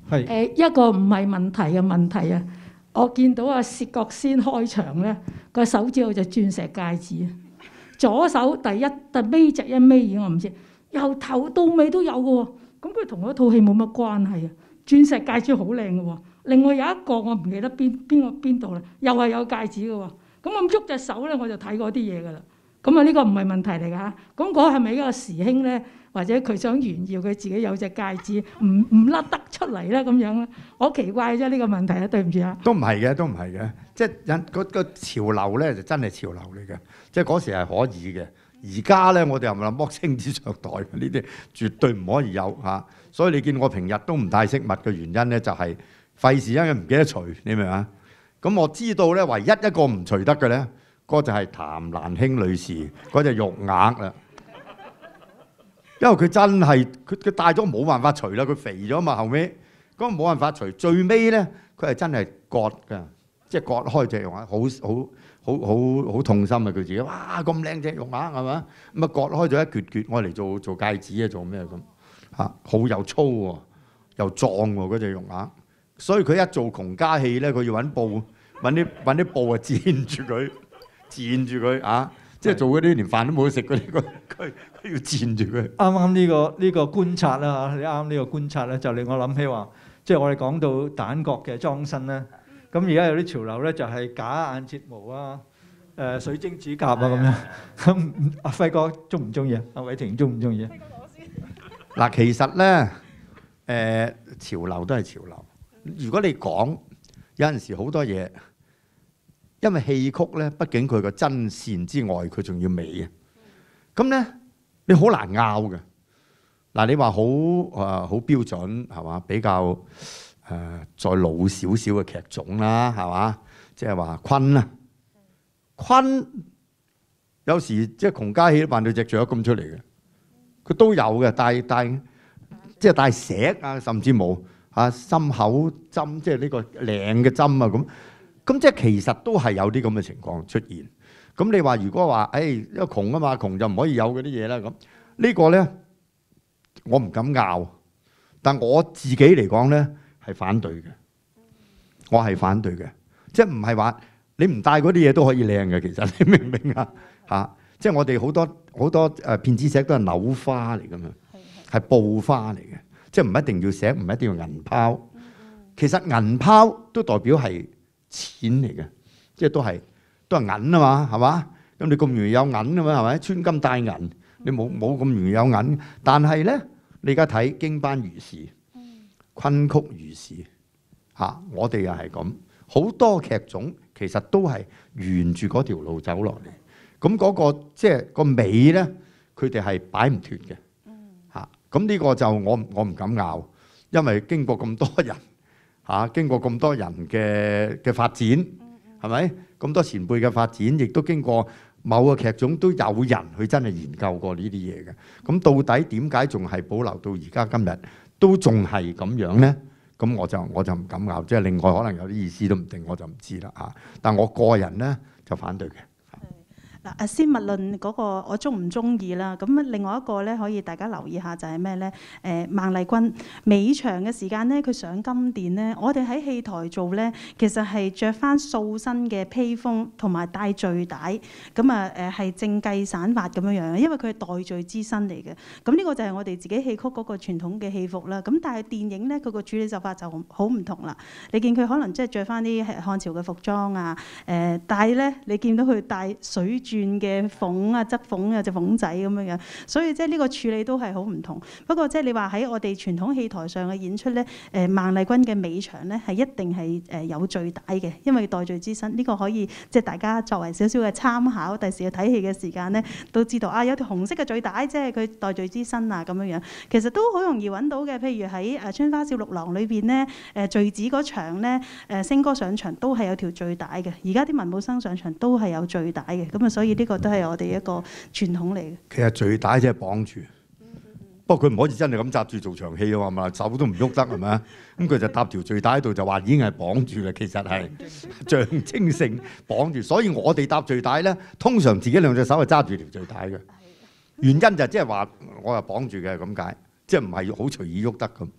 係誒一個唔係問題嘅問題啊！我見到阿薛覺先開場咧，個手指有隻鑽石戒指啊，左手第一第尾隻一尾二我唔知，由頭到尾都有嘅喎。咁佢同嗰套戲冇乜關係啊！鑽石戒指好靚嘅喎。另外有一個我唔記得邊邊個邊度啦，又係有戒指嘅喎。咁我喐隻手咧，我就睇嗰啲嘢㗎啦。咁啊呢個唔係問題嚟㗎嚇。咁嗰係咪一個時興咧？或者佢想炫耀佢自己有隻戒指，唔唔甩得出嚟咧咁樣咧？我奇怪啫呢個問題啊，對唔住啊。 都唔係嘅，都唔係嘅，即係人嗰個潮流咧就真係潮流嚟嘅，即係嗰時係可以嘅。而家咧我哋又唔係剝青子上袋嘅，呢啲絕對唔可以有嚇、啊。所以你見我平日都唔戴飾物嘅原因咧，就係費事因為唔記得除，你明嘛？咁我知道咧，唯一一個唔除得嘅咧，嗰、那個、就係譚蘭卿女士嗰隻玉鈪啦。因為佢真係佢佢戴咗冇辦法除啦，佢肥咗嘛後尾，咁冇辦法除。最尾咧，佢係真係割㗎，即係割開隻玉鈪，好好好好好痛心啊！佢自己哇咁靚隻玉鈪係嘛？咁啊割開咗一橛橛，我嚟做做戒指啊，做咩咁嚇？好又粗喎，又壯喎嗰隻玉鈪。所以佢一做窮家戲咧，佢要揾布揾啲揾啲布啊墊住佢，墊住佢啊！即係做嗰啲連飯都冇得食嗰啲，佢佢佢要墊住佢。啱啱呢個呢個觀察啦嚇，你啱呢個觀察咧，就令我諗起話，即係我哋講到蛋角嘅裝身咧。咁而家有啲潮流咧，就係假眼睫毛啊，誒水晶指甲啊咁樣。咁阿輝哥中唔中意啊？阿偉霆中唔中意啊？ 嗱，其實咧誒潮流都係潮流。如果你講有陣時好多嘢。因為戲曲咧，畢竟佢個真善之外，佢仲要美啊。咁咧，你好難拗嘅。嗱，你話好誒好標準係嘛？比較誒、呃、再老少少嘅劇種啦，係嘛？即係話昆啊，昆有時即係窮家戲都扮到隻雀咁出嚟嘅，佢都有嘅，帶帶即係帶石啊，甚至冇啊心口針，即係呢個靚嘅針啊咁。咁即係其實都係有啲咁嘅情況出現。咁你話如果話，誒因為窮啊嘛，窮就唔可以有嗰啲嘢啦。咁呢個咧，我唔敢拗。但我自己嚟講咧，係反對嘅。我係反對嘅，即係唔係話你唔戴嗰啲嘢都可以靚嘅。其實你明唔明啊？嚇！即係我哋好多好多誒片子石都係扭花嚟㗎嘛，係布花嚟嘅，即係唔一定要石，唔一定要銀拋。其實銀拋都代表係錢嚟嘅，即係都係都係銀啊嘛，係嘛？咁你咁容易有銀啊嘛，係咪？穿金戴銀，你冇冇咁容易有銀。但係咧，你而家睇京班如是，昆曲如是，嚇我哋又係咁。好多劇種其實都係沿住嗰條路走落嚟。咁嗰個即係個尾咧，佢哋係擺唔脱嘅嚇。咁呢個就我我唔敢拗，因為經過咁多人。嚇！經過咁多人嘅嘅發展，係咪？咁多前輩嘅發展，亦都經過某個劇種都有人去真係研究過呢啲嘢嘅。咁到底點解仲係保留到而家今日都仲係咁樣呢？咁我就我就唔敢拗，即係另外可能有啲意思都唔定，我就唔知啦嚇。但我個人呢就反對嘅。 嗱，先勿論嗰個我中唔中意啦。咁另外一個咧，可以大家留意下就係咩咧？誒，孟麗君尾場嘅時間咧，佢上金殿咧，我哋喺戲台做咧，其實係着翻素身嘅披風同埋戴墜帶，咁啊誒係正髻散髮咁樣樣，因為佢係代罪之身嚟嘅。咁呢個就係我哋自己戲曲嗰個傳統嘅戲服啦。咁但係電影咧，佢個處理手法就好唔同啦。你見佢可能即係着翻啲漢朝嘅服裝啊，誒，但係咧你見到佢戴水轉嘅鳳啊，側鳳啊，隻鳳仔咁樣樣，所以即係呢個處理都係好唔同。不過即係你話喺我哋傳統戲台上嘅演出咧，誒孟麗君嘅尾場咧係一定係誒有墜帶嘅，因為代罪之身。呢、這個可以即係大家作為少少嘅參考，第時去睇戲嘅時間咧都知道啊，有條紅色嘅墜帶，即係佢代罪之身啊咁樣樣。其實都好容易揾到嘅，譬如喺誒《春花笑六郎》裏邊咧，誒墜子嗰場咧，誒星哥上場都係有條墜帶嘅。而家啲文武生上場都係有墜帶嘅，咁啊所以呢個都係我哋一個傳統嚟嘅。 其實墜帶即係綁住，不過佢唔可以真係咁紮住做長戲啊嘛，手都唔喐得係咪啊？咁佢就搭條墜帶喺度就話已經係綁住啦，其實係象徵性綁住。所以我哋搭墜帶咧，通常自己兩隻手係揸住條墜帶嘅。原因就即係話我係綁住嘅咁解，即係唔係好隨意喐得咁。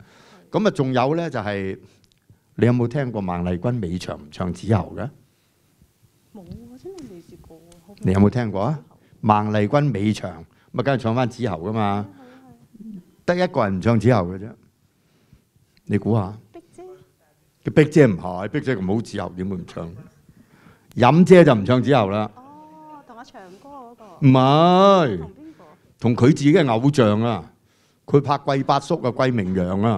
咁啊，仲有咧就係、你有冇聽過孟麗君尾場唔唱子喉嘅？ 冇，我真係未試過。 你有冇聽過啊？孟麗君尾場咁啊，梗係唱翻子喉噶嘛，得一個人唔唱子喉嘅啫。你估下？ 碧姐。 個碧姐唔係，碧姐咁好子喉點會唔唱？飲姐就唔唱子喉啦。 哦，同阿長哥嗰個。 唔係，同佢自己嘅偶像啊！佢拍《季八叔》啊，《季明陽》啊。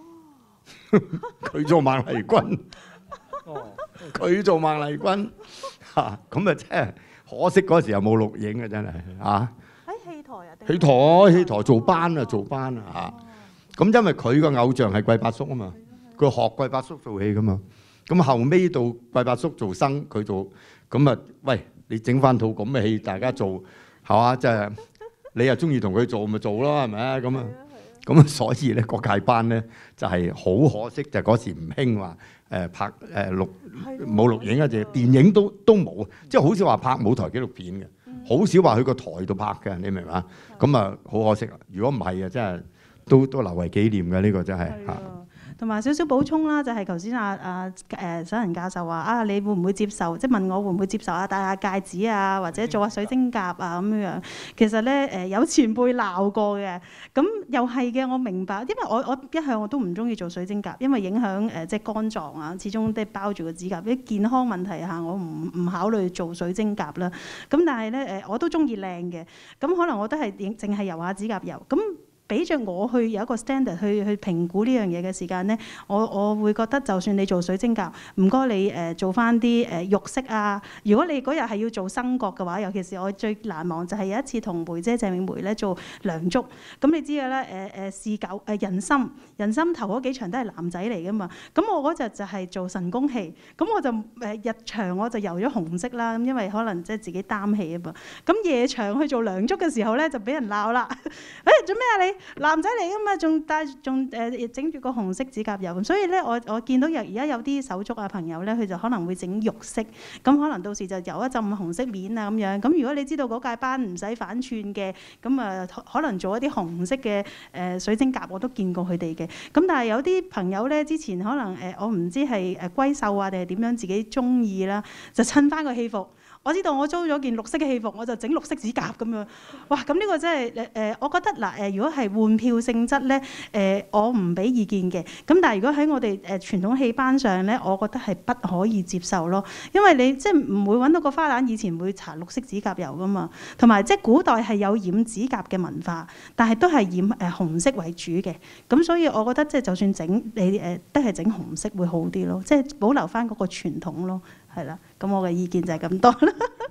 佢做孟麗君。佢做孟麗君嚇，咁啊真係可惜嗰時又冇錄影啊，真係嚇。 喺戲台啊？ 戲台戲台做班啊，做班啊嚇。咁因為佢個偶像係季八叔啊嘛，佢學季八叔做戲噶嘛。咁後尾到季八叔做生，佢做咁啊，喂，你整翻套咁嘅戲，大家做係嘛？即係你又中意同佢做，咪做咯，係咪啊？咁啊，咁啊，所以咧嗰屆班咧就係好可惜，就嗰時唔興話。誒拍誒錄冇錄影啊！就電影都都冇，即係好少話拍舞台紀錄片嘅，好少話去個台度拍嘅，你明嘛？咁啊好可惜啊！如果唔係啊，真係都都留為紀念嘅呢個真係嚇。 同埋少少補充啦，就係頭先阿阿誒沈仁教授話啊，你會唔會接受？即係問我會唔會接受啊？戴下戒指啊，或者做下水晶甲啊咁樣。其實咧誒有前輩鬧過嘅，咁又係嘅，我明白。因為我我一向我都唔中意做水晶甲，因為影響誒即係肝臟啊，始終都係包住個指甲。啲健康問題下，我唔唔考慮做水晶甲啦。咁但係咧誒，我都中意靚嘅。咁可能我都係淨係油下指甲油咁。俾着我去有一個 standard 去去評估呢樣嘢嘅時間咧，我我會覺得就算你做水晶甲，唔該你誒、呃、做翻啲誒肉色啊。如果你嗰日係要做生角嘅話，尤其是我最難忘就係有一次同梅姐鄭永梅咧做梁祝，咁你知嘅咧誒誒試九誒人參人參頭嗰幾場都係男仔嚟噶嘛。咁我嗰日就係做神功戲，咁我就誒、呃、日場我就油咗紅色啦，咁因為可能即係自己擔戲啊嘛。咁夜場去做梁祝嘅時候咧，就俾人鬧啦。誒做咩啊你？男仔嚟噶嘛，仲帶仲誒整住個紅色指甲油咁，所以咧我我見到有而家有啲手足啊朋友咧，佢就可能會整肉色，咁可能到時就有一陣紅色面啊咁樣。咁如果你知道嗰屆班唔使反串嘅，咁啊可能做一啲紅色嘅誒水晶甲，我都見過佢哋嘅。咁但係有啲朋友咧，之前可能誒我唔知係誒閨秀啊定係點樣自己中意啦，就襯翻個戲服。我知道我租咗件綠色嘅戲服，我就整綠色指甲咁樣。哇！咁呢個真係誒誒，我覺得嗱誒，如果係換票性質咧，誒、呃、我唔俾意見嘅。咁但係如果喺我哋誒傳統戲班上咧，我覺得係不可以接受咯。因為你即係唔會揾到個花旦以前會搽綠色指甲油噶嘛，同埋即係古代係有染指甲嘅文化，但係都係染誒紅色為主嘅。咁所以我覺得即係就算整你誒都係整紅色會好啲咯，即係保留翻嗰個傳統咯。係啦，咁我嘅意見就係咁多啦。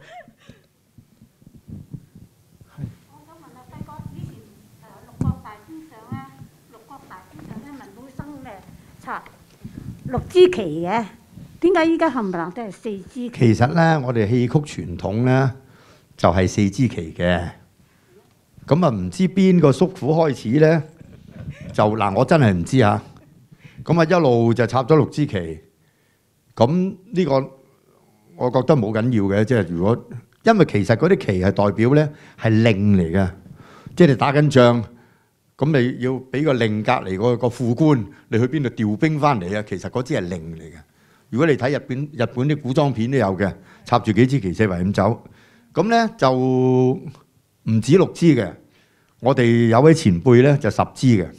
我想問下輝哥，以前誒六國大篇相咧，六國大篇相咧，文武生咩插六支旗嘅，點解依家冚唪唥都係四支旗？ 其實咧，我哋戲曲傳統咧就係四支旗嘅。咁啊，唔知邊個叔父開始咧，就嗱，我真係唔知啊。咁啊，一路就插咗六支旗。咁呢個我覺得冇緊要嘅，即係如果因為其實嗰啲旗係代表咧係令嚟嘅，即係你打緊仗，咁你要俾個令隔離個個副官，你去邊度調兵翻嚟啊？其實嗰支係令嚟嘅。如果你睇日本日本啲古裝片都有嘅，插住幾支旗四圍咁走，咁咧就唔止六支嘅。我哋有位前輩咧就十支嘅，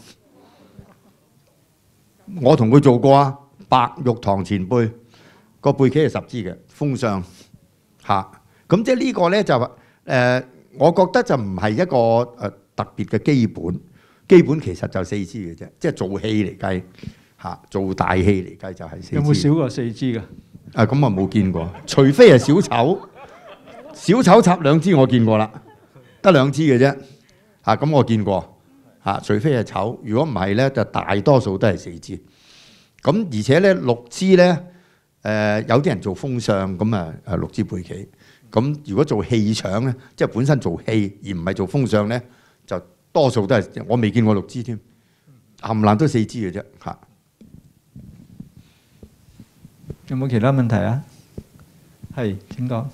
我同佢做過啊，白玉堂前輩。個背旗係十支嘅，封上嚇，咁即係呢個咧就誒、呃，我覺得就唔係一個誒、呃、特別嘅基本，基本其實就四支嘅啫，即係做戲嚟計嚇，做大戲嚟計就係四支。 有冇少過四支㗎？ 啊，咁啊冇見過，除非係小丑，小丑插兩支我見過啦，得兩支嘅啫嚇，咁我見過嚇，除非係丑，如果唔係咧，就大多數都係四支。咁而且咧六支咧。誒、呃、有啲人做風相咁啊，誒六支背旗。咁如果做戲場咧，即係本身做戲而唔係做風相咧，就多數都係我未見過六支添，冚唪唥都四支嘅啫嚇。 有冇其他問題啊？係請講。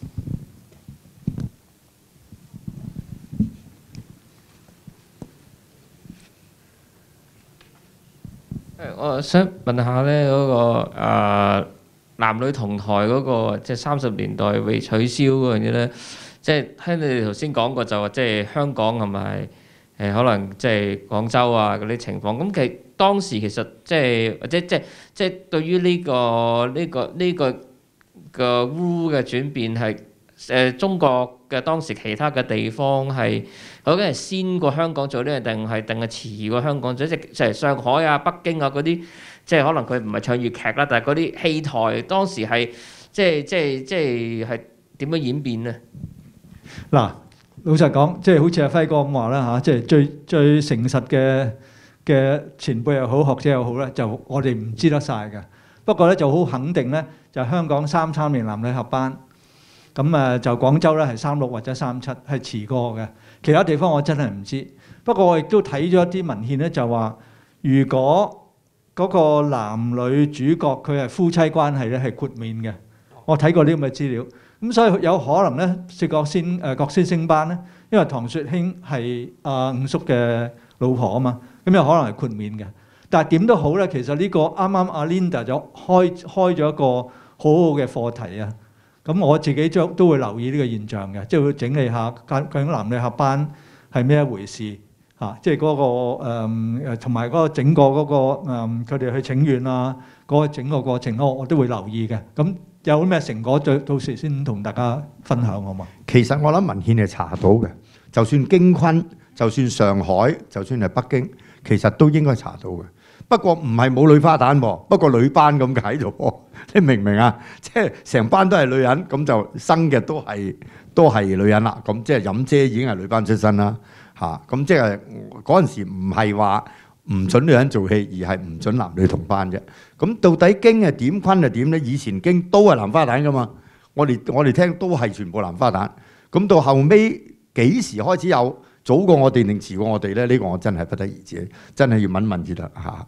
我想問下咧嗰個啊男女同台嗰個即係三十年代被取消嗰樣嘢咧，即係聽你哋頭先講過就話即係香港係咪誒可能即係廣州啊嗰啲情況？咁其實當時其實即係或者即係即係對於呢個呢個呢個個 rule 嘅轉變係誒中國嘅當時其他嘅地方係究竟係先過香港做呢樣定係定係遲過香港做？即係上海啊、北京啊嗰啲，即係可能佢唔係唱粵劇啦，但係嗰啲戲台當時係即係即係即係係點樣演變咧？ 嗱，老實講，即係好似阿輝哥咁話啦嚇，即係最最誠實嘅嘅前輩又好，學者又好咧，就我哋唔知得晒嘅。不過咧就好肯定咧，就係香港三三年男女合班，咁誒就廣州咧係三六或者三七係遲過嘅。其他地方我真係唔知。不過我亦都睇咗一啲文獻咧，就話如果嗰個男女主角佢係夫妻關係咧係豁免嘅。我睇過呢咁嘅資料。咁所以有可能咧，薛覺先誒國先升班咧，因為唐雪卿係阿五叔嘅老婆啊嘛，咁有可能係豁免嘅。但係點都好咧，其實呢個啱啱阿 Linda 就開開咗一個好好嘅課題啊。咁我自己將都會留意呢個現象嘅，即係會整理下究竟男女合班係咩一回事嚇，即係嗰個誒同埋嗰個整個嗰個誒佢哋去請願啊，嗰個整個過程我我都會留意嘅。咁有咩成果，到到時先同大家分享好嘛？ 其實我諗文獻係查到嘅，就算京昆，就算上海，就算係北京，其實都應該查到嘅。不過唔係冇女花旦喎，不過女班咁解啫喎，你明唔明啊？即係成班都係女人，咁就生嘅都係都係女人啦。咁即係飲姐已經係女班出身啦，嚇。咁即係嗰陣時唔係話唔準女人做戲，而係唔準男女同班啫。咁到底京係點，昆係點咧？以前京都係男花旦噶嘛，我哋我哋聽都係全部男花旦。咁到後尾幾時開始有？早過我哋定遲過我哋咧？呢個我真係不得而知，真係要問問至得嚇。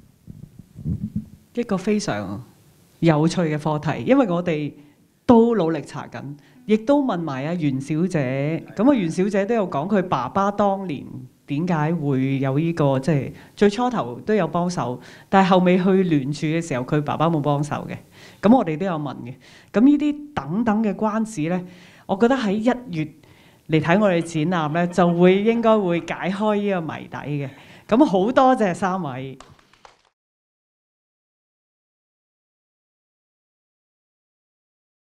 一個非常有趣嘅課題，因為我哋都努力查緊，亦都問埋阿袁小姐。咁啊，袁小姐都有講佢爸爸當年點解會有呢個，即係最初頭都有幫手，但係後尾去聯署嘅時候，佢爸爸冇幫手嘅。咁我哋都有問嘅。咁呢啲等等嘅關子呢，我覺得喺一月嚟睇我哋展覽呢，就會應該會解開呢個謎底嘅。咁好多謝三位。